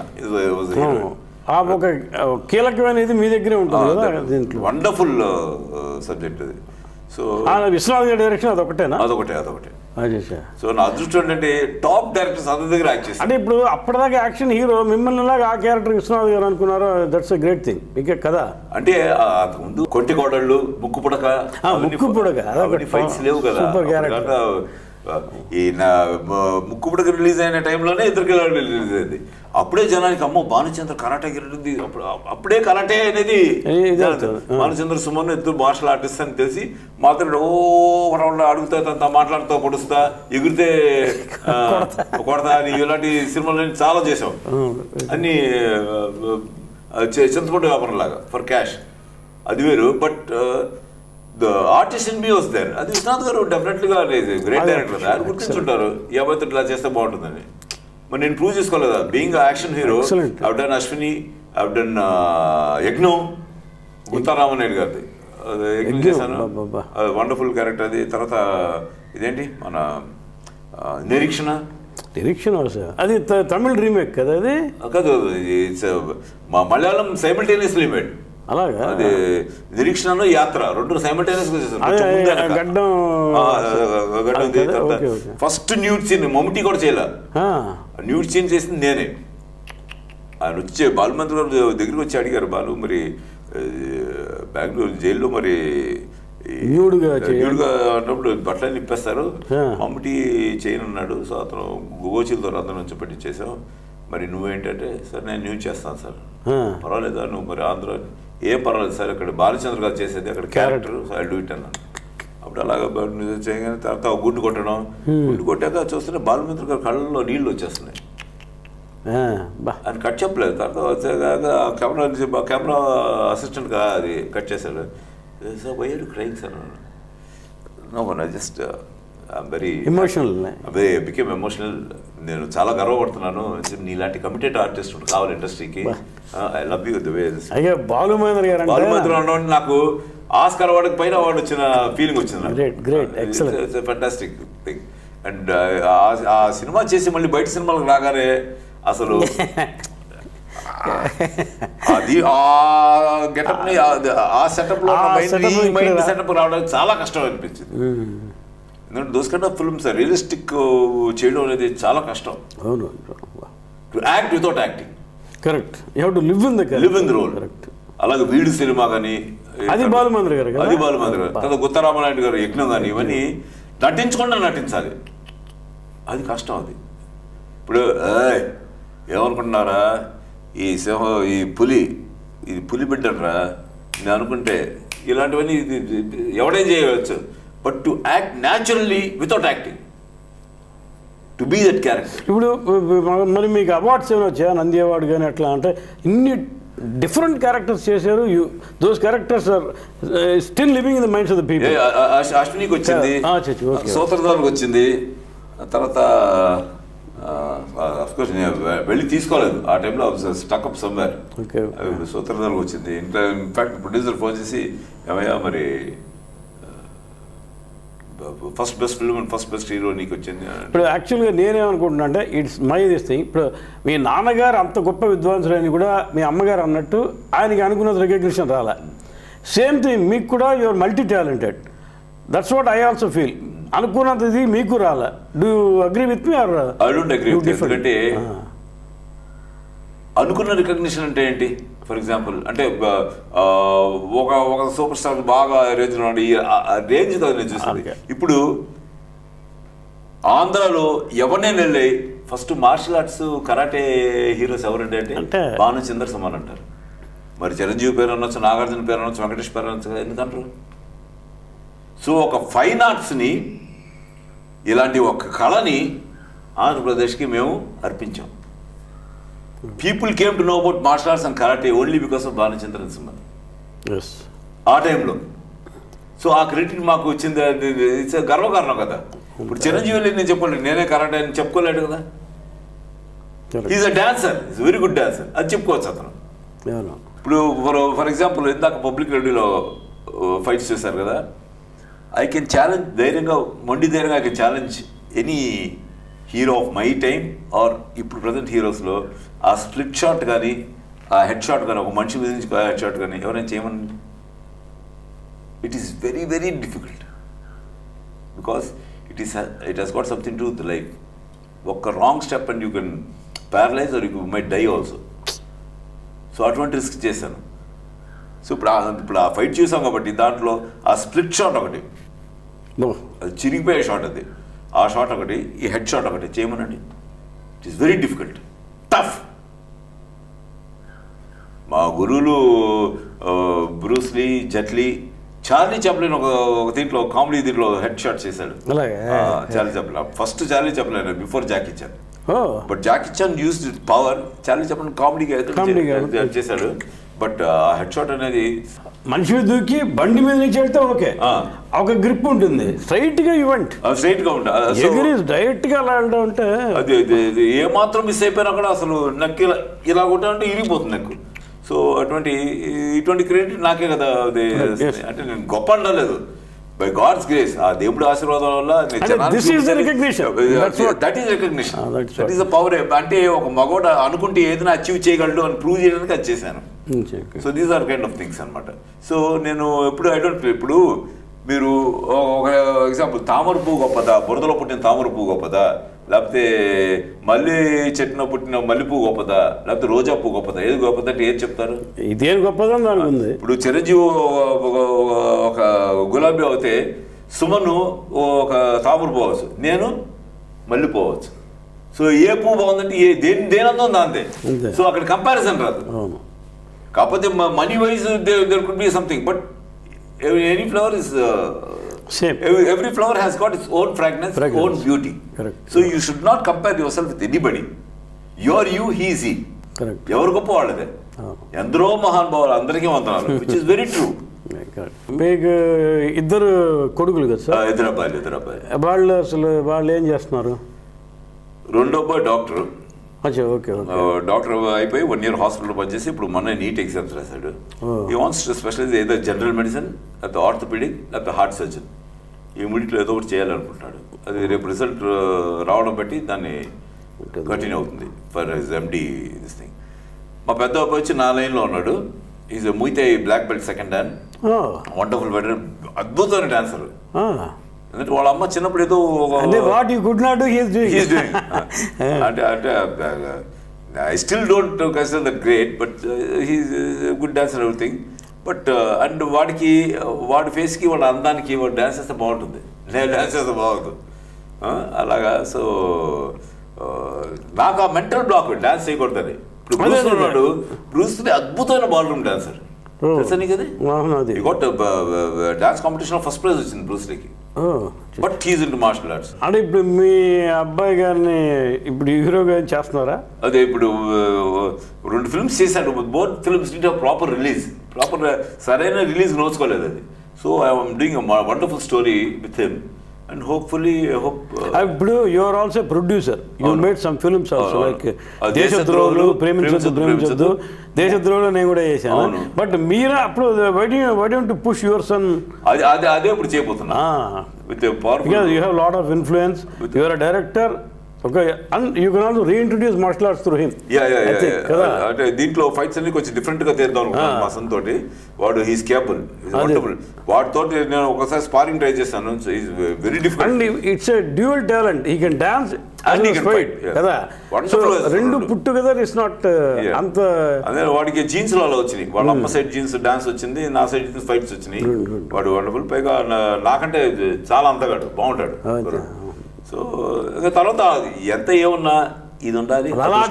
ఆ ఒక కీలకమైనది మీ దగ్గరే ఉంటుంది కదా దీంట్లో. వండర్ఫుల్ సబ్జెక్ట్ అది. సో విశ్వనాథ్ గారి డైరెక్షన్ అదొకటేనా? అదొకటే అదొకటే. సో నా అదృష్టం ఏంటంటే టాప్ డైరెక్టర్స్ అందరి దగ్గర యాక్ట్ చేస్తారు. అంటే ఇప్పుడు అప్పటిదాకా యాక్షన్ హీరో మిమ్మల్ని లాగా ఆ క్యారెక్టర్ విశ్వనాథ్ గారు అనుకున్నారో, దట్స్ ఎ గ్రేట్ థింగ్. మీకే కదా అంటే ముందు కొంటి కోడళ్ళు, ముక్కు పుడక, ముక్కు పుడక ఫైట్స్ లేవు కదా. Super character. ఈ నా ముక్కు పుడక రిలీజ్ అయిన టైంలోనే ఇద్దరికి రిలీజ్ అయింది. అప్పుడే జనానికి అమ్మో భానుచంద్ర కరాటే గిరింది, అప్పుడు అప్పుడే కరాటే అనేది. భానుచంద్ర సుమన్ ఇద్దరు మార్షల్ ఆర్టిస్ట్ అని తెలిసి మాత్రం ఓ అడుగుతా తా మాట్లాడుతూ పొడుస్తా ఎగిరితే కొడతా అని ఇలాంటి సినిమాలు చాలా చేసాం. అన్ని చింతపండు వ్యాపారం లాగా ఫర్ క్యాష్, అది వేరు. But the artist in me was there. అది విశ్వనాథ్ గారు డెఫినెట్లీగా గ్రేట్ డైరెక్టర్. ఆయన గుర్తించుంటారు ఈ అబ్బాయితో ఇట్లా చేస్తే బాగుంటుందని. మరి నేను ప్రూవ్ చేసుకోలేదా being action hero. I've done Ashwini, I've done Yagnam, Guttaramanaidu గారిది యజ్ఞం చేశాను, వండర్ఫుల్ క్యారెక్టర్ అది. తర్వాత ఇదేంటి మన నిరీక్షణ. నిరీక్షణ అది తమిళ్ రీమేక్ కదా? అది కాదు, మా మలయాళం సైమల్టేనియస్ రీమేక్. అలాగా? అది నిరీక్షణ, యాత్ర రెండు సైమల్టేనియస్ గా చేశారు. ఫస్ట్ న్యూడ్ సీన్ మమ్ముటి కూడా చేయలే. న్యూడ్ సీన్ చేసింది నేనే. ఆయన వచ్చే బాలుమంత్రి గారు దగ్గరికి వచ్చి అడిగారు, బాలు మరి బెంగళూరు జైల్లో మరి న్యూడ్గా అన్నప్పుడు బట్టలు నింపేస్తారు, మమ్ముటి చేయనున్నాడు. సో అతను గోచిలతో అందరి నుంచి పెట్టి చేసావు, మరి నువ్వేంటంటే సార్ నేను న్యూస్ చేస్తాను సార్. పర్వాలేదా నువ్వు మరి ఆంధ్ర? ఏం పర్వాలేదు సార్, ఇక్కడ బాలచంద్ర గారు చేసేది అక్కడ క్యారెక్టర్, ఐ డూ ఇట్ అన్నాను. అప్పుడు అలాగా చేయగానే తర్వాత గుడ్డు కొట్టడం, గుడ్డు కొట్టాక చూస్తుంటే బాలచంద్ర గారు కళ్ళల్లో నీళ్ళు వచ్చేస్తున్నాయి. ఆయన కట్ చెప్పలేదు. తర్వాత వచ్చాక కెమెరా కెమెరా అసిస్టెంట్గా అది కట్ చేశాడు. Sir why are you crying sir? No I just I'm very emotional very became emotional. నేను చాలా గర్వపడుతున్నాను, నీలాంటి కమిటెడ్ ఆర్టిస్ట్ కావాలి ఇండస్ట్రీకి. I love you the way. అయ్యా బాలుమేంద్ర గారు బాలుమేంద్ర అన్నవాడు నాకు ఆస్కార్ అవార్డుకి పైన అవార్డు వచ్చిన ఫీలింగ్ వచ్చింది. Fantastic thing. అండ్ ఆ సినిమా చేసి మళ్ళీ బయట సినిమాలకు రాగానే అసలు అది ఆ గెటప్ ని ఆ సెటప్ లో మైండ్ సెటప్ రావడానికి చాలా కష్టం అనిపించింది. ఎందుకంటే those kind of films realistic చేయడం అనేది చాలా కష్టం. అవును. To act without acting. Correct. You have to live in the live in the role. Correct. అలాగే వీడు సినిమా కానీ అది బాలుమేంద్ర గారు అది బాలుమేంద్ర గారు తర్వాత గుత్తారామనాయుడు గారు యజ్ఞం కానీ ఇవన్నీ నటించకుండా నటించాలి. అది కష్టం. అది ఇప్పుడు ఏమనుకుంటున్నారా, ఈ సింహం ఈ పులి ఇది పులి బిడ్డరా నేను అనుకుంటే ఇలాంటివన్నీ ఎవడేం చేయవచ్చు. But to act naturally without acting, to be that character. ఇప్పుడు మరి మీకు అవార్డ్స్ ఏమైనా వచ్చాయా, నంది అవార్డు కానీ అట్లా? అంటే ఇన్ని డిఫరెంట్ క్యారెక్టర్స్ చేశారు, you those characters are still living in the minds of the people. అశ్వినికి వచ్చింది, సూత్రధారులకు వచ్చింది, తర్వాత అఫ్కోర్స్ నేను వెళ్ళి తీసుకోలేదు ఆ టైంలో, స్టక్ అప్ సమ్వేర్. సూత్రధారులకు వచ్చింది. ఇన్ఫాక్ట్ ప్రొడ్యూసర్ ఫోన్ చేసి ఏమయ్యా మరి first best film and first best hero నీకు వచ్చింది. ఇప్పుడు యాక్చువల్గా నేనేమనుకుంటున్నా అంటే ఇట్స్ మై దిస్ థింగ్. ఇప్పుడు మీ నాన్నగారు అంత గొప్ప విద్వాంసులు అని కూడా మీ అమ్మగారు అన్నట్టు ఆయనకి అనుకున్నది రికగ్నిషన్ రాలే. సేమ్ థింగ్ మీకు కూడా your multi talented, that's what I also feel. అనుకున్నది మీకు రాలే. Do you agree with me or? I don't agree with. ఎందుకంటే అనుకున్న రికగ్నిషన్ అంటే ఏంటి? ఫర్ ఎగ్జాంపుల్ అంటే ఒక ఒక సూపర్ స్టార్ బాగా రేంజ్లో ఉండి రేంజ్ కదా నేను చూసాను. ఇప్పుడు ఆంధ్రాలో ఎవరినైనా వెళ్ళి first martial arts karate heroes ఎవరంటే అంటే భాను చంద్ర సమాన్ అంటారు. మరి చిరంజీవి పేరు అనొచ్చు, నాగార్జున పేరు అనొచ్చు, వెంకటేష్ పేరు అనొచ్చు కదా, ఎందుకంటారు? సో ఒక ఫైన్ ఆర్ట్స్ని, ఇలాంటి ఒక కళని ఆంధ్రప్రదేశ్కి మేము అర్పించాం. People came to know about martial arts and karate only because of Bhanuchandra Narasimhan ఆ టైంలో. సో ఆ క్రెడిట్ మాకు వచ్చింది, ఇట్స్ గర్వకారణం కదా. ఇప్పుడు చిరంజీవి నేను చెప్పండి, నేనే కరాటే అని చెప్పుకోలేడు కదా. Is a dancer, is very good dancer, అది చెప్పుకోవచ్చు అతను. ఇప్పుడు ఫర్ ఫర్ ఎగ్జాంపుల్ ఇందాక పబ్లిక్ రెడీలో ఫైట్స్ చేశారు కదా, ఐ కెన్ ఛాలెంజ్ ధైర్యంగా, మొండి ధైర్యంగా I can challenge any hero of my time or ఇప్పుడు ప్రజెంట్ హీరోస్లో ఆ స్ప్లిట్ షాట్ కానీ, ఆ హెడ్ షాట్ కానీ, ఒక మనిషి మీద నుంచి హెడ్ షాట్ కానీ ఎవరైనా చేయమని, it is very very difficult. Because it is it he's got something to with life. ఒక్క wrong step and you can paralyse or you might die also. So అటువంటి రిస్క్ చేశాను. సో ఇప్పుడు ఇప్పుడు ఆ ఫైట్ చూసాం కాబట్టి దాంట్లో ఆ స్ప్లిట్ షాట్ ఒకటి, అది చిరిగిపోయే షాట్, అది ఆ షాట్ ఒకటి, ఈ హెడ్ షాట్ ఒకటి చేయమనండి. It is very difficult, tough. మా గురువులు బ్రూస్లీ, జెట్లీ, చార్లీ చాప్లిన్ ఒక ఒక దీంట్లో కామెడీ దీంట్లో హెడ్ షాట్ చేశాడు. Charlie Chaplin first, Charlie Chaplin before Jackie Chan. But Jackie Chan used it power, Charlie Chaplin కామెడీగా చేశాడు. బట్ హెడ్ షాట్ అనేది మనిషి దూకి బండి మీద నుంచి వెళ్తే ఓకే, ఒక గ్రిప్ ఉంటుంది, స్ట్రైట్ గా ఈవెంట్ స్ట్రైట్ గా ఉంటుంది, డైరెక్ట్ గా అలా అంటే అది ఏ మాత్రం మిస్ అయిపోయినా కూడా అసలు నెక్ ఇలా ఇలా కొట్టాలంటే ఇరిగిపోతుంది నెక్. సో అటువంటి ఇటువంటి క్రెడిట్ నాకే కదా. అంటే నేను గొప్ప అనలేదు, బై గాడ్స్ గ్రేస్, ఆ దేవుడి ఆశీర్వాదం వల్ల that is recognition, that is the power. అంటే ఒక మగోడు అనుకుంటే ఏదైనా అచీవ్ చేయగలడు అని ప్రూవ్ చేయడానికి అది చేశాను. So these are kind of things అనమాట. సో నేను ఎప్పుడు ఐ డోంట్, ఇప్పుడు మీరు ఒక ఎగ్జాంపుల్, తామర పువ్వు గొప్పదా, బురదలో పుట్టిన తామర పువ్వు గొప్పదా, లేకపోతే మల్లి చెట్టున పుట్టిన మల్లి పువ్వు గొప్పదా, లేకపోతే రోజా పువ్వు గొప్పదా, ఏది గొప్పదా అంటే ఏది చెప్తారు? ఇదేం గొప్పదని దానికి ఉంది. ఇప్పుడు చిరంజీవి ఒక గులాబీ అవుతే సుమను ఒక తామర పువ్వు అవచ్చు, నేను మల్లి పువ్వు అవచ్చు. సో ఏ పువ్వు బాగుందంటే ఏ దేని దేనందో దాంతే. సో అక్కడ కంపారిజన్ రాదు. కాకపోతే money wise there could be something, but any flower is same. Every flower has got its own fragrance, fragrance. own beauty. Correct. So you should not compare yourself with anybody. You are you, he is he. Correct. ఎవరు గొప్ప వాళ్ళదే, ఎందరో మహానుభావులు, అందరికీ వందనాలు, which is very true. మీకు ఇద్దరు కొడుకులు కదా సార్? ఇద్దరు అబ్బాయిలు, ఇద్దరు అబ్బాయి. వాళ్ళు అసలు వాళ్ళు ఏం చేస్తున్నారు? రెండో అబ్బాయి డాక్టర్. ఓకే, డాక్టర్ అయిపోయి వన్ ఇయర్ హాస్పిటల్లో పనిచేసి ఇప్పుడు మొన్న నీట్ ఎగ్జామ్స్ రాశాడు. ఈ వాంట్స్ టు స్పెషలైజ్ ఏదో జనరల్ మెడిసిన్, లేకపోతే ఆర్థోపెడిక్, లేకపోతే హార్ట్ సర్జన్. ఈ మూడిట్లో ఏదో ఒకటి చేయాలనుకుంటున్నాడు. అది రేపు రిజల్ట్ రావడం బట్టి దాన్ని కంటిన్యూ అవుతుంది for his MD this thing. మా పెద్ద అబ్బాయి వచ్చి నా లైన్లో ఉన్నాడు. ఈజ్ ముయితే black belt second hand, wonderful వెటర్, అద్భుతమైన డాన్సర్. ఎందుకంటే వాళ్ళ అమ్మ చిన్నప్పుడు ఏదో అంటే అంటే I still don't consider that great, but he's good dancer everything. But and వాడికి వాడి ఫేస్కి వాడి అందానికి వాడు డాన్స్ చేస్తే బాగుంటుంది, నేను డాన్స్ చేస్తే బాగుంటుంది అలాగా. సో నాకు ఆ మెంటల్ బ్లాక్ డాన్స్ చేయకూడదని. ఇప్పుడు బ్రూస్ ఉన్నాడు, బ్రూస్ అద్భుతమైన బాల్ రూమ్ డాన్సర్, తెలుసా నీకు అది? అవును, అది ఈ గోట్ డాన్స్ కాంపిటీషన్ ఫస్ట్ ప్రైజ్ వచ్చింది బ్రూస్లీకి. But he's into martial arts. అంటే ఇప్పుడు మీ అబ్బాయి గారిని ఇప్పుడు హీరోగా చేస్తున్నారా? అదే ఇప్పుడు రెండు ఫిల్మ్స్ చేశాడు. Both films the proper release, proper సరైన రిలీజ్ నోచుకోలేదు అది. So I'm doing wonderful story with him and hopefully I hope uh, ఇప్పుడు you are also a producer, you oh, made some films also oh, like దేశద్రోహులు, ప్రేమించొద్దు ప్రేమించొద్దు, దేశద్రోహులు నేను కూడా చేశాను. బట్ మీరు అప్పుడు why do you why don't you push your son? అదే అదే అదే ఇప్పుడు చేయబోతున్నా with a powerful, because you have a lot of influence, you are a director. Okay, and you can also reintroduce martial arts through him. Yeah, yeah, yeah, yeah. అంటే దీంట్లో ఫైట్స్ అన్ని కొంచెం డిఫరెంట్ గా తీద్దాం అనుకున్నాను మా సన్ తోటి. వాడు హీస్ కేపబుల్, హీస్ వండర్ఫుల్. వాడితో నేను ఒకసారి స్పారింగ్ ట్రై చేశాను. Is very different and it's a dual talent. He can dance and he can fight కదా. సో రెండు పుట్ టుగెదర్ ఇస్ నాట్ అంత. అదే వాడికి జీన్స్ లో వచ్చినాయి. వాళ్ళ అమ్మ సైడ్ జీన్స్ డాన్స్ వచ్చింది, నా సైడ్ జీన్స్ ఫైట్స్ వచ్చినాయి. వాడు వండర్ఫుల్. పైగా నాకంటే చాలా అంతగాడు, బాగుంటాడు. సో తర్వాత ఎంత ఏమున్నా ఇది ఉండాలి,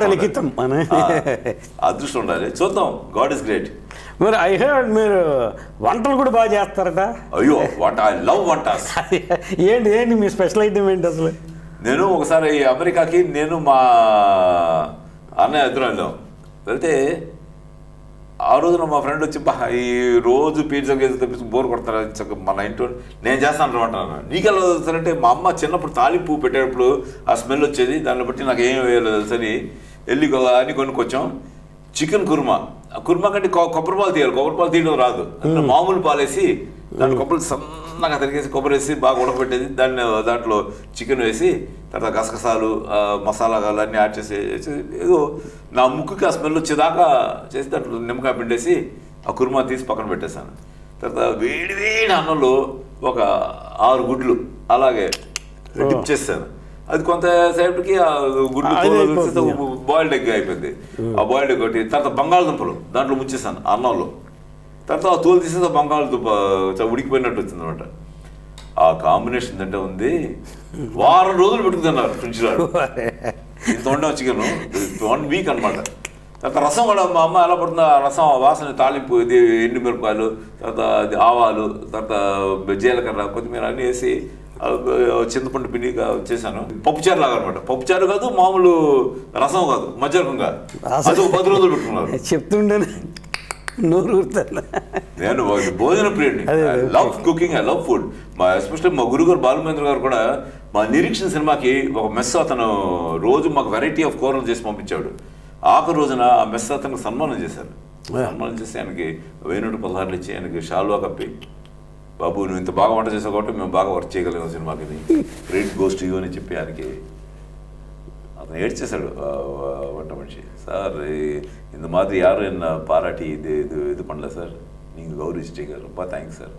అదృష్టం ఉండాలి. చూద్దాం. God is great. మరి ఐ హర్డ్ మీరు వంటలు కూడా బాగా చేస్తారట. అయ్యో వంట, ఐ లవ్ వంట. ఏంటి ఏంటి మీ స్పెషల్ ఐటమ్ ఏంటి అసలు? నేను ఒకసారి అమెరికాకి నేను మా అన్నయ్య ఇద్దరు వెళ్ళాం. వెళ్తే ఆ రోజున మా ఫ్రెండ్ వచ్చి బా ఈ రోజు పిజ్జా గేజ్ తెప్పించి బోర్ కొడతారా మన ఇంట్లో, నేను చేస్తాను అంటున్నాను. నీకెలా తెలుసంటే మా అమ్మ చిన్నప్పుడు తాలింపు పెట్టేటప్పుడు ఆ స్మెల్ వచ్చేది, దాన్ని బట్టి నాకు ఏం వేయలేదు తెలుసని వెళ్ళి అని కొనుక్కొచ్చాం. చికెన్ కుర్మా. ఆ కుర్మా కంటే కొబ్బరి పాలు తీయాలి, కొబ్బరి పాలు తీయడం రాదు. అంటే మామూలు పాలేసి దాన్ని కొబ్బరి సన్నగా తరిగేసి కొబ్బరి వేసి బాగా ఉడకబెట్టేది. దాన్ని దాంట్లో చికెన్ వేసి తర్వాత గసగసాలు మసాలాలు అన్నీ యాడ్ చేసి ఏదో నా ముక్కుకి ఆ స్మెల్ వచ్చేదాకా చేసి దాంట్లో నిమ్మకాయ పిండేసి ఆ కుర్మా తీసి పక్కన పెట్టేశాను. తర్వాత వేడి వేడి అన్నంలో ఒక ఆరు గుడ్లు అలాగే డిప్ చేస్తాను. అది కొంతసేపటికి ఆ గుడ్లు బాయిల్డ్ ఎగ్ అయిపోయింది. ఆ బాయిల్డ్ ఎగ్ ఒకటి, తర్వాత బంగాళదుంపలు దాంట్లో ముంచేసాను అన్నంలో. తర్వాత ఆ తోలు తీసేసి బంగాళదుంప ఉడికిపోయినట్టు వచ్చింది అనమాట. ఆ కాంబినేషన్ అంటే ఉంది. వారం రోజులు పెట్టుకుతున్నారు ఫ్రిడ్జ్లో. ఇంత ఉండవు చికెన్ వన్ వీక్ అనమాట. తర్వాత రసం కూడా మా అమ్మ ఎలా పడుతుందో ఆ రసం వాసన తాలింపు, ఇది ఎండుమిరపకాయలు, తర్వాత అది ఆవాలు, తర్వాత జీలకర్ర, కొత్తిమీర అన్నీ వేసి చింతపండు పిండిగా చేశాను. పప్పుచారు లాగా అనమాట. పప్పుచారు కాదు, మామూలు రసం కాదు, మధ్యరకంగా. అది పది రోజులు పెట్టుకున్నారు. చెప్తుండే నూరు నేను భోజన ప్రియుడిని. I love cooking, I love food. మా ఎస్పెషల్లీ మా గురుగారు బాలమహేంద్ర గారు కూడా మా నిరీక్షణ సినిమాకి ఒక మెస్ అతను రోజు మాకు వెరైటీ ఆఫ్ కూరలు చేసి పంపించాడు. ఆఖరి రోజున ఆ మెస్ అతనికి సన్మానం చేశారు. సన్మానం చేసి ఆయనకి వెయ్యి నూట పదహారులు ఇచ్చి ఆయనకి షాల్వా కప్పి, బాబు నువ్వు ఇంత బాగా వంట చేసావు కాబట్టి మేము బాగా వర్క్ చేయగలిగాం సినిమాకి, గ్రేట్ గోస్ టు యూ అని చెప్పి ఆయనకి అతను ఏడ్చేశాడు వంట మనిషి. సార్ இந்த மாதிரி யாரும் என்ன பாராட்டி இது இது இது பண்ணல சார், நீங்கள் கௌரவிச்சிட்டீங்க, ரொம்ப థ్యాంక్స్ సార్.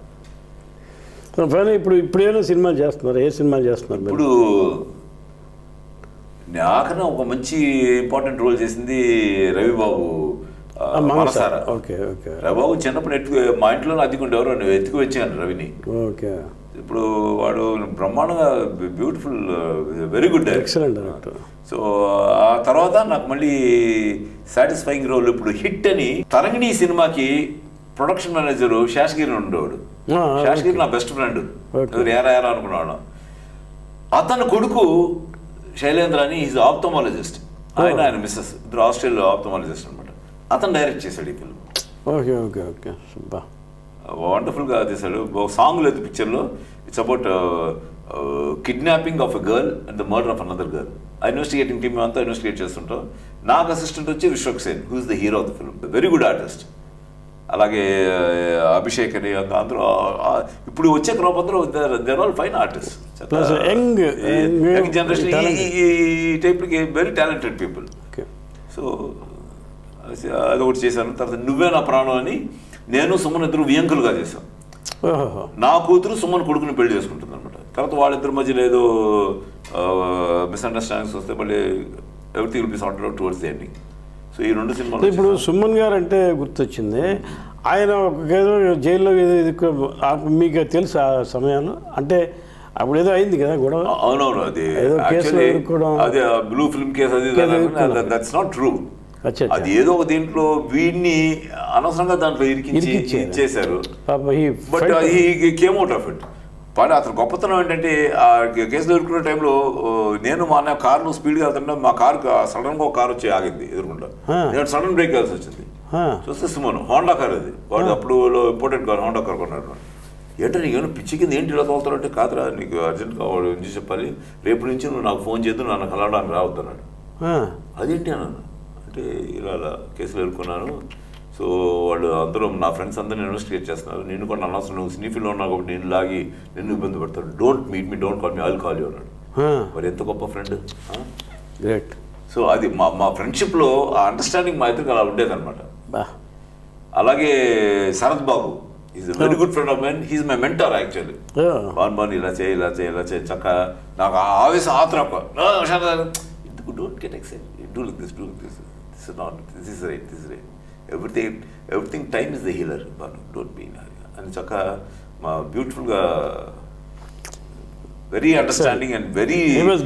ఇప్పుడు ఇప్పుడు ఏమైనా సినిమాలు చేస్తున్నారు? ఏ సినిమాలు చేస్తున్నారు ఇప్పుడు? నాకన్నా ఒక మంచి ఇంపార్టెంట్ రోల్ చేసింది రవిబాబు మనసారా. Okay okay. రవిబాబు చిన్నప్పుడు ఎత్తుకు మా ఇంట్లో అద్దెకుండేవారు, నువ్వు ఎత్తుకు వచ్చాను రవిని. ఓకే. ఇప్పుడు వాడు బ్రహ్మాండంగా beautiful, very good excellent. So ఆ తర్వాత నాకు మళ్ళీ సాటిస్ఫైయింగ్ రోల్ ఇప్పుడు హిట్ అని తరంగిణి సినిమాకి ప్రొడక్షన్ మేనేజర్ శేషగిరి ఉండేవాడు. శేషగిరి నా బెస్ట్ ఫ్రెండ్, ఏరా ఏరా అనుకున్నాడు. అతని కొడుకు శైలేంద్ర అని ఈజ్ ఆప్థమాలజిస్ట్. ఆయన ఆయన మిస్సెస్ ఇద్దరు ఆస్ట్రేలియా ఆప్థమాలజిస్ట్ అనమాట. అతను డైరెక్ట్ చేశాడు ఈ ఫిల్మ్. Okay okay okay. వండర్ఫుల్గా తీశాడు. ఒక సాంగ్ లేదు పిక్చర్లో. It's about kidnapping of a girl and the murder of another girl. ఆ ఇన్వెస్టిగేటింగ్ టీమ్ అంతా ఇన్వెస్టిగేట్ చేస్తుంటాం. నాకు అసిస్టెంట్ వచ్చి Vishwak Sen, who is the hero of the film, very good artist. అలాగే అభిషేక్ అని అందరూ ఇప్పుడు వచ్చే క్రాప్ అందరూ there all fine artist. Young generation ఈ టైప్కి వెరీ టాలెంటెడ్ పీపుల్. సో అది ఒకటి చేశాను. తర్వాత నువ్వే నా ప్రాణం అని నేను సుమన్ ఇద్దరు వియంకులుగా చేశాం. నా కూతురు సుమన్ కొడుకుని పెళ్లి చేసుకుంటుంది అనమాట. తర్వాత వాళ్ళిద్దరి మధ్యలో ఏదో మిస్అండర్స్టాండింగ్స్ వస్తే మళ్ళీ everything will be sorted out towards the ending. So ఈ రెండు సినిమాలు. ఇప్పుడు సుమన్ గారు అంటే గుర్తొచ్చింది, ఆయన ఏదో జైల్లో ఏదో మీకు తెలుసు ఆ సమయంలో, అంటే అప్పుడు ఏదో అయింది కదా గొడవ. అవునవును, అది అదే బ్లూ ఫిల్మ్ కేసు, అది దట్స్ నాట్ ట్రూ. అచ్చా, అది ఏదో ఒక దీంట్లో వీడిని అనవసరంగా దాంట్లో ఇరికించి ఇరికించారు. ఇచ్చేశారు. పాపం ఈ బట్ ఈ కేమ్ అవుట్ ఆఫ్ ఇట్. కానీ అతను గొప్పతనం ఏంటంటే ఆ కేసులో ఎదుర్కొనే టైంలో నేను మా అన్న కార్లో స్పీడ్గా వెళ్తుంటే మా కారు సడన్గా ఒక కారు వచ్చి ఆగింది ఎదుర్కొంటా. నేను సడన్ బ్రేక్ వేయాల్సి వచ్చింది. చూస్తే సుమన్ హోండా కార్ అది, వాడు అప్పుడు ఇంపోర్టెడ్ కార్ హోండా కార్ కొన్నాడు. ఏంటో నీకు ఏమైనా పిచ్చి కింద ఏంటి ఇలా తోలుతారంటే, కాదురా నీకు అర్జెంట్గా వాడు ఏం చెప్పాలి, రేపు నుంచి నువ్వు నాకు ఫోన్ చేద్దు నన్ను కలవడానికి రావద్దన్నాడు. అదేంటి అన్నాను. అంటే ఇలా ఇలా కేసులు ఎదుర్కొన్నాను, సో వాళ్ళు అందరూ నా ఫ్రెండ్స్ అందరిని ఇన్వెస్టిగేట్ చేస్తున్నారు, నేను కూడా అనవసరం నువ్వు సినీ ఫీల్డ్లో ఉన్నావు కాబట్టి నేను లాగి నిన్ను ఇబ్బంది పెడతాడు, don't meet me don't call me I'll call you అన్నాడు. మరి ఎంత గొప్ప ఫ్రెండ్. గ్రేట్. సో అది మా మా ఫ్రెండ్షిప్లో ఆ అండర్స్టాండింగ్ మా ఇద్దరికి అలా ఉండేదన్నమాట. అలాగే Sarath Babu is very good friend of mine, he's my mentor actually. బాన్ బాన్ ఇలా చేయి ఇలా చేయి ఇలా చేయి చక్క నాకు ఆవేశం ఆత్రం ఎందుకు don't get excited, do like this do like this this is not this is right this is right everything everything time is the healer Bhanu don't be అని చక్క మా బ్యూటిఫుల్గా very understanding and very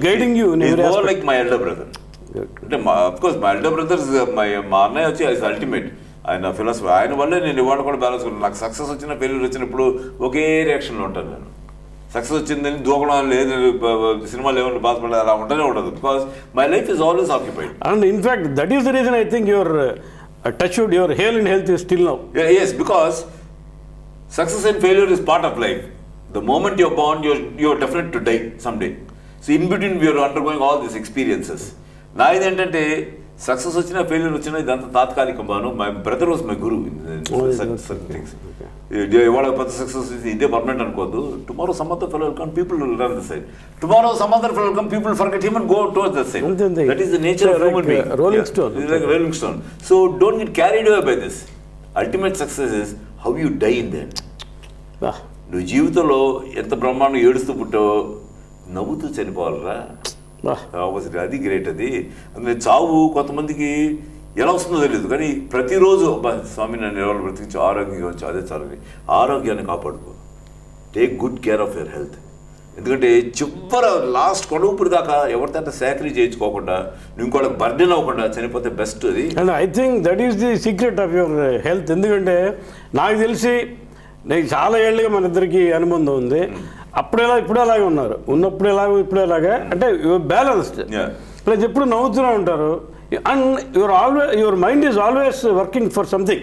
more like my elder brother. అంటే మా అఫ్కోర్స్ మా ఎల్డర్ బ్రదర్స్ మై మా అన్నయ్య వచ్చి అది అల్టిమేట్, ఆయన ఫిలాసఫీ, ఆయన వల్లే నేను ఇవాళ కూడా బ్యాలెన్స్ ఉన్నాను. నాకు సక్సెస్ వచ్చిన ఫెయిల్యూర్ వచ్చినప్పుడు ఒకే రియాక్షన్లో ఉంటాను నేను. సక్సెస్ వచ్చిందని దూకడం లేదు, సినిమాలు ఏమన్నా బాధపడలేదు అలా ఉంటూనే ఉండదు. Because my life is always occupied. And in fact that is the reason I think your touch would your hair and health is still now. Yes, because success and failure is part of life. The moment you're born, you're you're definite to die someday. So in between we are undergoing all these experiences. నా ఇదేంటంటే సక్సెస్ వచ్చినా ఫెయిల్యూర్ వచ్చినా ఇదంతా తాత్కాలికం. Bhanu my brother was my guru in things. ఇవాళ పెద్ద సక్సెస్ ఇదే పర్మనెంట్ అనుకోవద్దు. Tomorrow some other fellow will come, people will run the side. Tomorrow some other fellow will come, people forget him and go towards the side. That is the nature of human being. Rolling stone. It's like rolling stone. So don't get carried away by this. Ultimate success is how you die in the end. నువ్వు జీవితంలో ఎంత బ్రహ్మాండం ఏడుస్తూ పుట్టావో నవ్వుతూ చనిపోవాలరా. ఆపోజిట్ అది గ్రేట్. అది అందులో చావు కొంతమందికి ఎలా వస్తుందో తెలియదు, కానీ ప్రతిరోజు అబ్బా స్వామి నన్ను ఎవరు బ్రతికించి ఆరోగ్యంగా వచ్చి అదే చాలని ఆరోగ్యాన్ని కాపాడుకో. Take good care of your health. ఎందుకంటే చివరి లాస్ట్ కొడుకుప్పుడు దాకా ఎవరితో సాక్రీ చేయించుకోకుండా నువ్వు ఇంకోళ్ళకి బర్డెన్ అవ్వకుండా చనిపోతే బెస్ట్. అది and I think that is the secret of your health. ఎందుకంటే నాకు తెలిసి నేను చాలా ఏళ్ళుగా మన ఇద్దరికి అనుబంధం ఉంది. అప్పుడేలా ఇప్పుడు అలాగే ఉన్నారు, ఉన్నప్పుడు ఎలాగో ఇప్పుడు ఎలాగా, అంటే యువర్ బ్యాలెన్స్డ్. ప్లస్ ఎప్పుడు నవ్వుతూనే ఉంటారు. And your always your mind is always working for something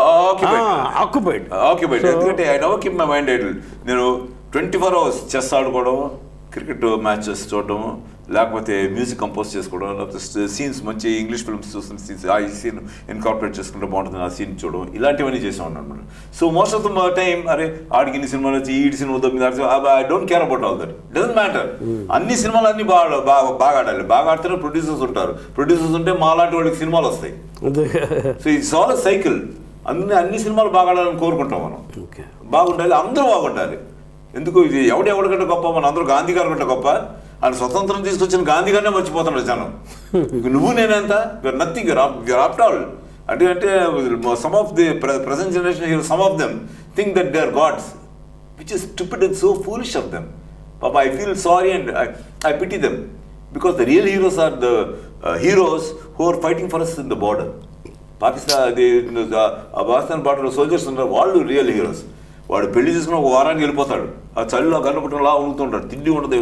occupied. Occupied ఎందుకంటే I never keep my mind idle. నేను ట్వంటీ ఫోర్ అవర్స్ చెస్ ఆడుకోవడం, క్రికెట్ మ్యాచెస్ చూడడం, లేకపోతే మ్యూజిక్ కంపోజ్ చేసుకోవడం, లేకపోతే సీన్స్ మంచి ఇంగ్లీష్ ఫిల్మ్స్ చూస్తున్న సీన్స్ ఆ ఈ సీన్ ఇన్కార్పొరేట్ చేసుకుంటే బాగుంటుంది ఆ సీన్ చూడడం, ఇలాంటివన్నీ చేసే ఉన్నాను అనమాట. So most of the time అరే ఆడికి ఇన్ని సినిమాలు వచ్చి ఈ సినిమా తొమ్మిది I don't care about all that. Doesn't matter. అన్ని సినిమాలు అన్ని బాగా బాగా బాగా ఆడాలి. బాగా ఆడితేనే ప్రొడ్యూసర్స్ ఉంటారు. ప్రొడ్యూసర్స్ ఉంటే మా లాంటి వాళ్ళకి సినిమాలు వస్తాయి. So it's all cycle. అన్ని అన్ని సినిమాలు బాగా ఆడాలని కోరుకుంటాం మనం. బాగుండాలి, అందరూ బాగుండాలి. ఎందుకు ఇది ఎవడు ఎవరికంటే గొప్ప, మన అందరూ గాంధీ గారి కంటే గొప్ప. ఆయన స్వతంత్రం తీసుకొచ్చిన గాంధీ గారినే మర్చిపోతున్నాడు జనం. నువ్వు నేనెంత you're nothing, you're after all. అంటే అంటే some of the present generation some of them think that they are gods, which is stupid and so foolish of them. పాప I feel sorry and I pity them because the real heroes are the heroes who are fighting for us in the border. Pakistan అది పాకిస్తాన్ బార్డర్లో సోల్జర్స్ ఉన్నారు, వాళ్ళు రియల్ హీరోస్. వాడు పెళ్లి చేసుకుని ఒక వారానికి వెళ్ళిపోతాడు, ఆ చలిలో గన్నపట్టంలా ఉంటుంటాడు, తిండి ఉండదు,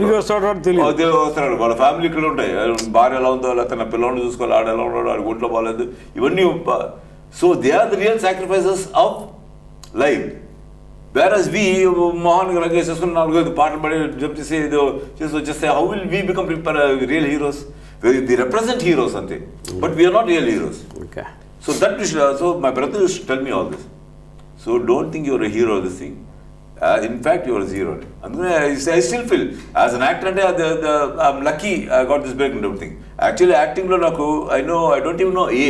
వస్తాడు. వాళ్ళ ఫ్యామిలీ ఇక్కడ ఉంటాయి, భార్య ఎలా ఉందో, లేకపోతే నా పిల్లల్ని చూసుకోవాలి, ఆడ ఎలా ఉన్నాడు, ఆడ ఒంట్లో బాగాలేదు, ఇవన్నీ. So they are the real sacrifices of life. Whereas we మోహన్ రంగేష్ చేసుకుని నాలుగైదు పాటలు పడి జంప్ చేసి ఏదో చేసి వచ్చేస్తే how will we become real heroes? The represent heroes అంతే, but we're not real heroes. So that so my brother use to tell me all this. So don't think you're a hero of this thing. Uh, in fact, you're a zero. I, I still feel as an actor, the, the, I'm lucky I got this break and everything. Actually, acting lo naku, I know, I don't even know A.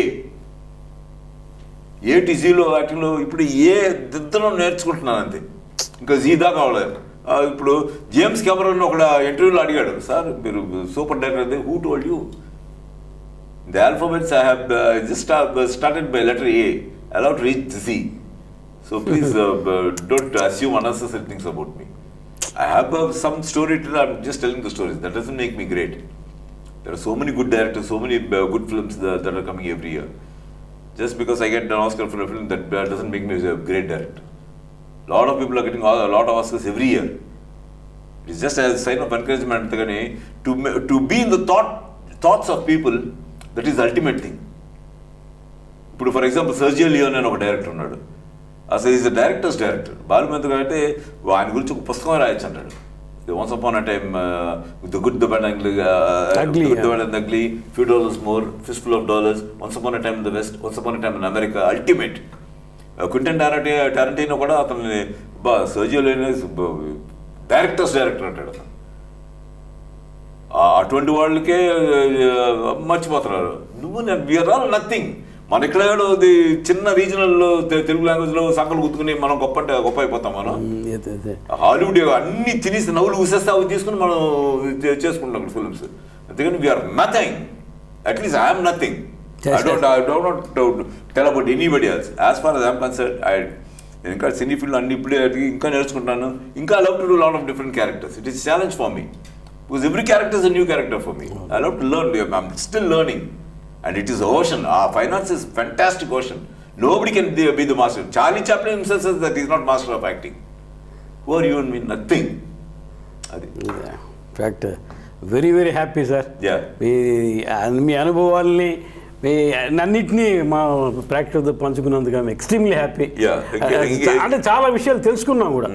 A to Z lo acting lo, ఇప్పుడు ఏ దిద్దలో నేర్చుకుంటున్నాను అంతే. ఇంకా జీ దాకా అవ్వలేదు. ఇప్పుడు జేమ్స్ కెమెరాన్ ఒక ఇంటర్వ్యూలో అడిగాడు, సార్ మీరు super director, who told you? The alphabets I have uh, just uh, started by letter A, allowed to reach Z. So please uh, uh, don't assume unnecessary things about me. I have uh, some story to tell. I'm just telling the stories. That doesn't make me great. There are so many good directors, so many uh, good films that, that are coming every year. Just because I get an Oscar for a film, that uh, doesn't make me a great director. A lot of people are getting all, a lot of Oscars every year. It's just a sign of encouragement to to be in the thought thoughts of people. That is the ultimate thing. ఇప్పుడు ఫర్ ఎగ్జాంపుల్ సర్జియో లియోన్ అని ఒక డైరెక్టర్ ఉన్నాడు. అసలు is the director's director. Balumahendra గారు అంటే ఆయన గురించి ఒక పుస్తకం రాయొచ్చు అంటాడు. Once upon a time the good the bad and the ugly, few dollars more, fistful of dollars, once upon a time in the west, once upon a time in America, ultimate. Quentin టారంటీ టారంటీనో కూడా అతన్ని బా సర్జియో లియోన్ డైరెక్టర్స్ డైరెక్టర్ అంటాడు అతను. అటువంటి వాళ్ళకే మర్చిపోతున్నారు. నువ్వు నేను వీఆర్ ఆల్ నథింగ్. మన ఇక్కడ చిన్న రీజనల్లో తెలుగు లాంగ్వేజ్లో సంకలు గుర్తుకుని మనం గొప్ప అంటే గొప్ప అయిపోతాం. మనం హాలీవుడ్ అన్ని తినేసి నవ్వులు ఊసేస్తే అవి తీసుకుని మనం చేసుకుంటాం అక్కడ ఫిల్మ్స్. అందుకని we're nothing. At least I'm nothing. I don't I don't tell about anybody else. As far as I'm concerned, I నేను ఇంకా సినీ ఫీల్డ్ అన్ని ఇప్పుడే ఇంకా నేర్చుకుంటున్నాను. ఇంకా I love to do lot of different characters. It is challenge for me because every character is a new character for me. I love to learn. I'm still learning. And it is ocean. Our finance is fantastic ocean. Nobody can be the master. Charlie Chaplin himself says that he is not master of acting. Who are you and me? Nothing. Yeah. In fact, uh, very very happy, sir. Yeah. మీ మీ అనుభవాల్ని మీ అన్నిటినీ మా ప్రేక్షకులతో పంచుకున్నందుకు ఐఎమ్ ఎక్స్ట్రీమ్లీ హ్యాపీ. అంటే చాలా విషయాలు తెలుసుకున్నాం కూడా.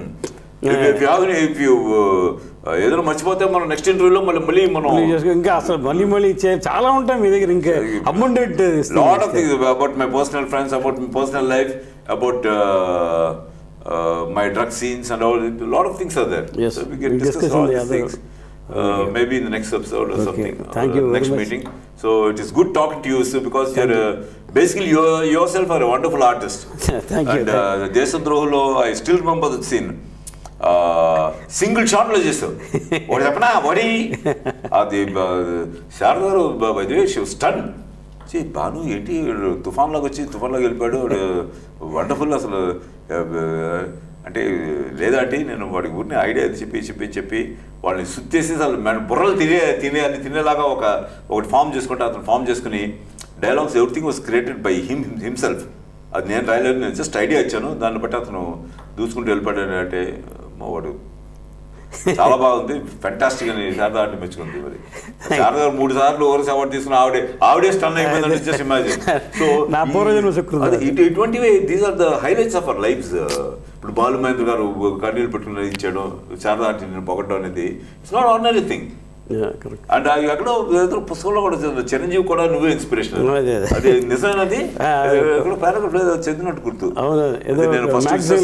ఏదైనా మర్చిపోతే మనం నెక్స్ట్ ఇంటర్వ్యూలో మళ్ళీ మళ్ళీ మనం ఇంకా అసలు మళ్ళీ మళ్ళీ చాలా ఉంటాం మీ దగ్గర. ఇంకా abundant lot of things about my personal friends, about my personal life, about my drug scenes and all. Lot of things are there. So we can discuss all these things maybe in the next episode or okay. something. Thank you. Next meeting. So it is good talking to you, sir, because Thank you're uh, basically you yourself are a wonderful artist. Thank you. And uh, Desandrohlo, I still remember that scene. Single షాట్లో చేస్తావు వాడు చెప్పనా వడి అది శారదారు by the way she was stun. చే బాను ఏంటి తుఫాన్లోకి వచ్చి తుఫాన్లోకి వెళ్ళిపోయాడు వండర్ఫుల్ అసలు అంటే లేదా అంటే నేను వాడికి ఊరిని ఐడియా చెప్పి చెప్పి చెప్పి వాళ్ళని సుత్తేసి అసలు బుర్రలు తినే తినే అని తినేలాగా ఒక ఒకటి ఫామ్ చేసుకుంటే అతను ఫామ్ చేసుకుని dialogues everything was created by him himself. అది నేను రాయలేదు, నేను జస్ట్ ఐడియా ఇచ్చాను, దాన్ని బట్టి అతను దూసుకుంటూ వెళ్ళిపోయాడు. అంటే వాడు చాలా బాగుంది, ఫెంటాస్టిక్ అని శారదా అంటే మెచ్చుకుంది. మరి శారదా మూడు సార్లు ఓవర్స్ అవార్డు తీసుకుని ఆవిడే ఆవిడే స్టన్ అయిపోయిందంటే జస్ట్ ఇమాజిన్. సో ఇటువంటివి these are the highlights of our lives. ఇప్పుడు బాలు మహేంద్ర గారు కన్నీళ్ళు పెట్టుకుని ఇచ్చాడు, శారదా అంటే నేను పొగట్టడం అనేది it's not ordinary thing. And ఎక్కడో ఏదో పుస్తకంలో కూడా చిరంజీవి కూడా నువ్వే ఇన్స్పిరేషన్, అది నిజమైనది. ఎక్కడో పారాగ్రాఫ్ ఏదో చదివినట్టు గుర్తు. నేను ఫస్ట్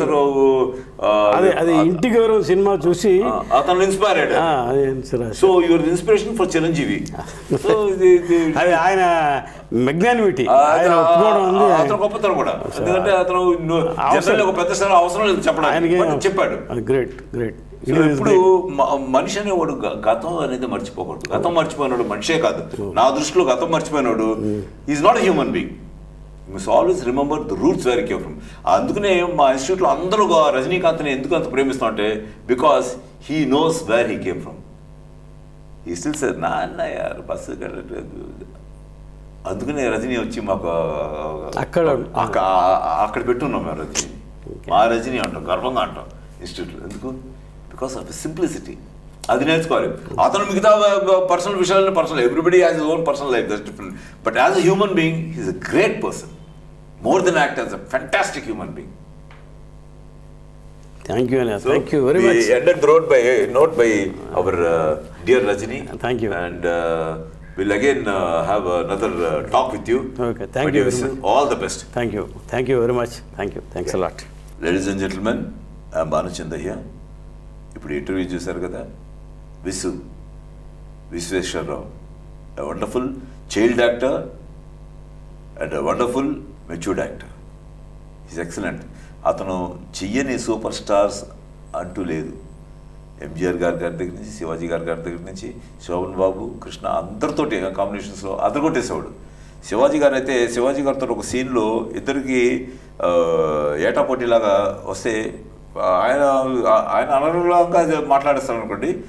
అది ఇంటి గౌరవం సినిమా చూసి అతను ఇన్స్పైర్ అయ్యాడు. So your inspiration for Chiranjeevi. So అది ఆయన మెగ్నానిమిటీ, అతను గొప్పతనం కూడా. ఎందుకంటే అతను జనరల్ ఒక పెద్ద సార్ అవసరం లేదు చెప్పడానికి చెప్పాడు. Great great. ఇప్పుడు మనిషి అనేవాడు గతం అనేది మర్చిపోకూడదు. గతం మర్చిపోయినాడు మనిషే కాదు. నా దృష్టిలో గతం మర్చిపోయినాడు is not a human being. మిస్ always remember the roots where came from. అందుకనే మా ఇన్స్టిట్యూట్లో అందరూ రజనీకాంత్ని ఎందుకు అంత ప్రేమిస్తాం అంటే because he knows where he came from. He still said నా అన్నయ్య బస్సు అందుకనే రజనీ వచ్చి మాకు అక్కడ అక్కడ పెట్టున్నాం మేము రజనీ. మా రజనీ అంటాం, గర్వంగా అంటాం ఇన్స్టిట్యూట్లో. ఎందుకు? Because of simplicity. అది నేర్చుకోవాలి. అతను మిగతా పర్సనల్ విషయాలను personal, everybody has his own personal life, that's different. But as a human being he's a great person, more then act as a fantastic human being. Thank you, Anna. So thank you very we much. We ended the road by a note by our uh, dear Rajini. Thank you. And uh, we'll again uh, have another uh, talk with you. Okay, thank you very much. All the best. Thank you. Thank you very much. Thank you. Thanks yeah. a lot. Ladies and gentlemen, I'm Banu Chandahya. ఇప్పుడు ఇంటర్వ్యూ చూశారు కదా, విసు Visweswara Rao, a wonderful child actor and a wonderful matured actor. He's excellent. అతను చెయ్యని సూపర్ స్టార్స్ అంటూ లేదు. ఎంజిఆర్ గారి గారి దగ్గర నుంచి, శివాజీ గారి గారి దగ్గర నుంచి, శోభన్ బాబు, కృష్ణ అందరితోటి కాంబినేషన్స్లో అదరగొట్టేసేవాడు. శివాజీ గారు అయితే శివాజీ గారితో ఒక సీన్లో ఇద్దరికి ఏటా పోటీలాగా వస్తే ఆయన ఆయన అనర్హంగా మాట్లాడేస్తాడు అనుకోండి,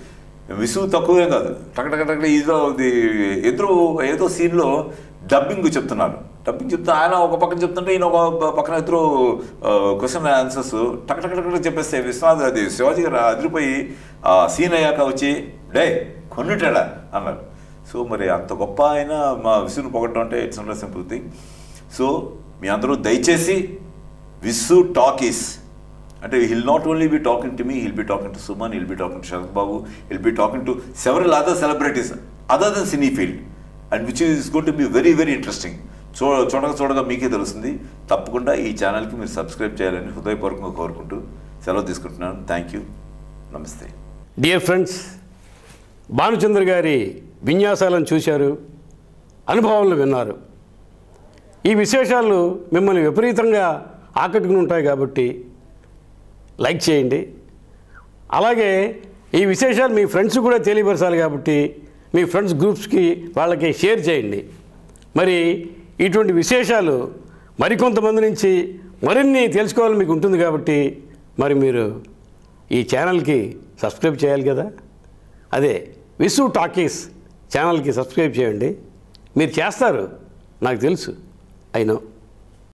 విసుగు తక్కువే కాదు, టకటకటక ఇదో ఎదురు ఏదో సీన్లో డబ్బింగ్ చెప్తున్నారు. డబ్బింగ్ చెప్తే ఆయన ఒక పక్కన చెప్తుంటే ఈయన ఒక పక్కన ఇద్దరు క్వశ్చన్ ఆన్సర్స్ టకటకటక చెప్పేస్తే విశ్వనాథ్ అది శివాజీ గారు అదిరిపోయి ఆ సీన్ అయ్యాక వచ్చి డే కొన్నిటాడా అన్నారు. సో మరి అంత గొప్ప ఆయన మా విసుగును పొగట్టడం అంటే it's not simple thing. So మీ అందరూ దయచేసి విసు టాకీస్ అంటే he'll not only be talking to me, he'll be talking to Suman, he'll be talking to Sharat Babu, he'll be talking to several other celebrities other than Cine field, and which is going to be very very interesting. చూ చూడగా చూడగా మీకే తెలుస్తుంది. తప్పకుండా ఈ ఛానల్కి మీరు సబ్స్క్రైబ్ చేయాలని హృదయపూర్వకంగా కోరుకుంటూ సెలవు తీసుకుంటున్నాను. థ్యాంక్ యూ, నమస్తే. డియర్ ఫ్రెండ్స్, భానుచంద్ర గారి విన్యాసాలను చూశారు, అనుభవాలను విన్నారు. ఈ విశేషాలు మిమ్మల్ని విపరీతంగా ఆకట్టుకుని ఉంటాయి కాబట్టి లైక్ చేయండి. అలాగే ఈ విశేషాలు మీ ఫ్రెండ్స్ కూడా తెలియపరచాలి కాబట్టి మీ ఫ్రెండ్స్ గ్రూప్స్కి వాళ్ళకి షేర్ చేయండి. మరి ఇటువంటి విశేషాలు మరికొంతమంది నుంచి మరిన్ని తెలుసుకోవాలని మీకు ఉంటుంది కాబట్టి మరి మీరు ఈ ఛానల్కి సబ్స్క్రైబ్ చేయాలి కదా. అదే విసు టాకీస్ ఛానల్కి సబ్స్క్రైబ్ చేయండి. మీరు చేస్తారు, నాకు తెలుసు, ఐ నో.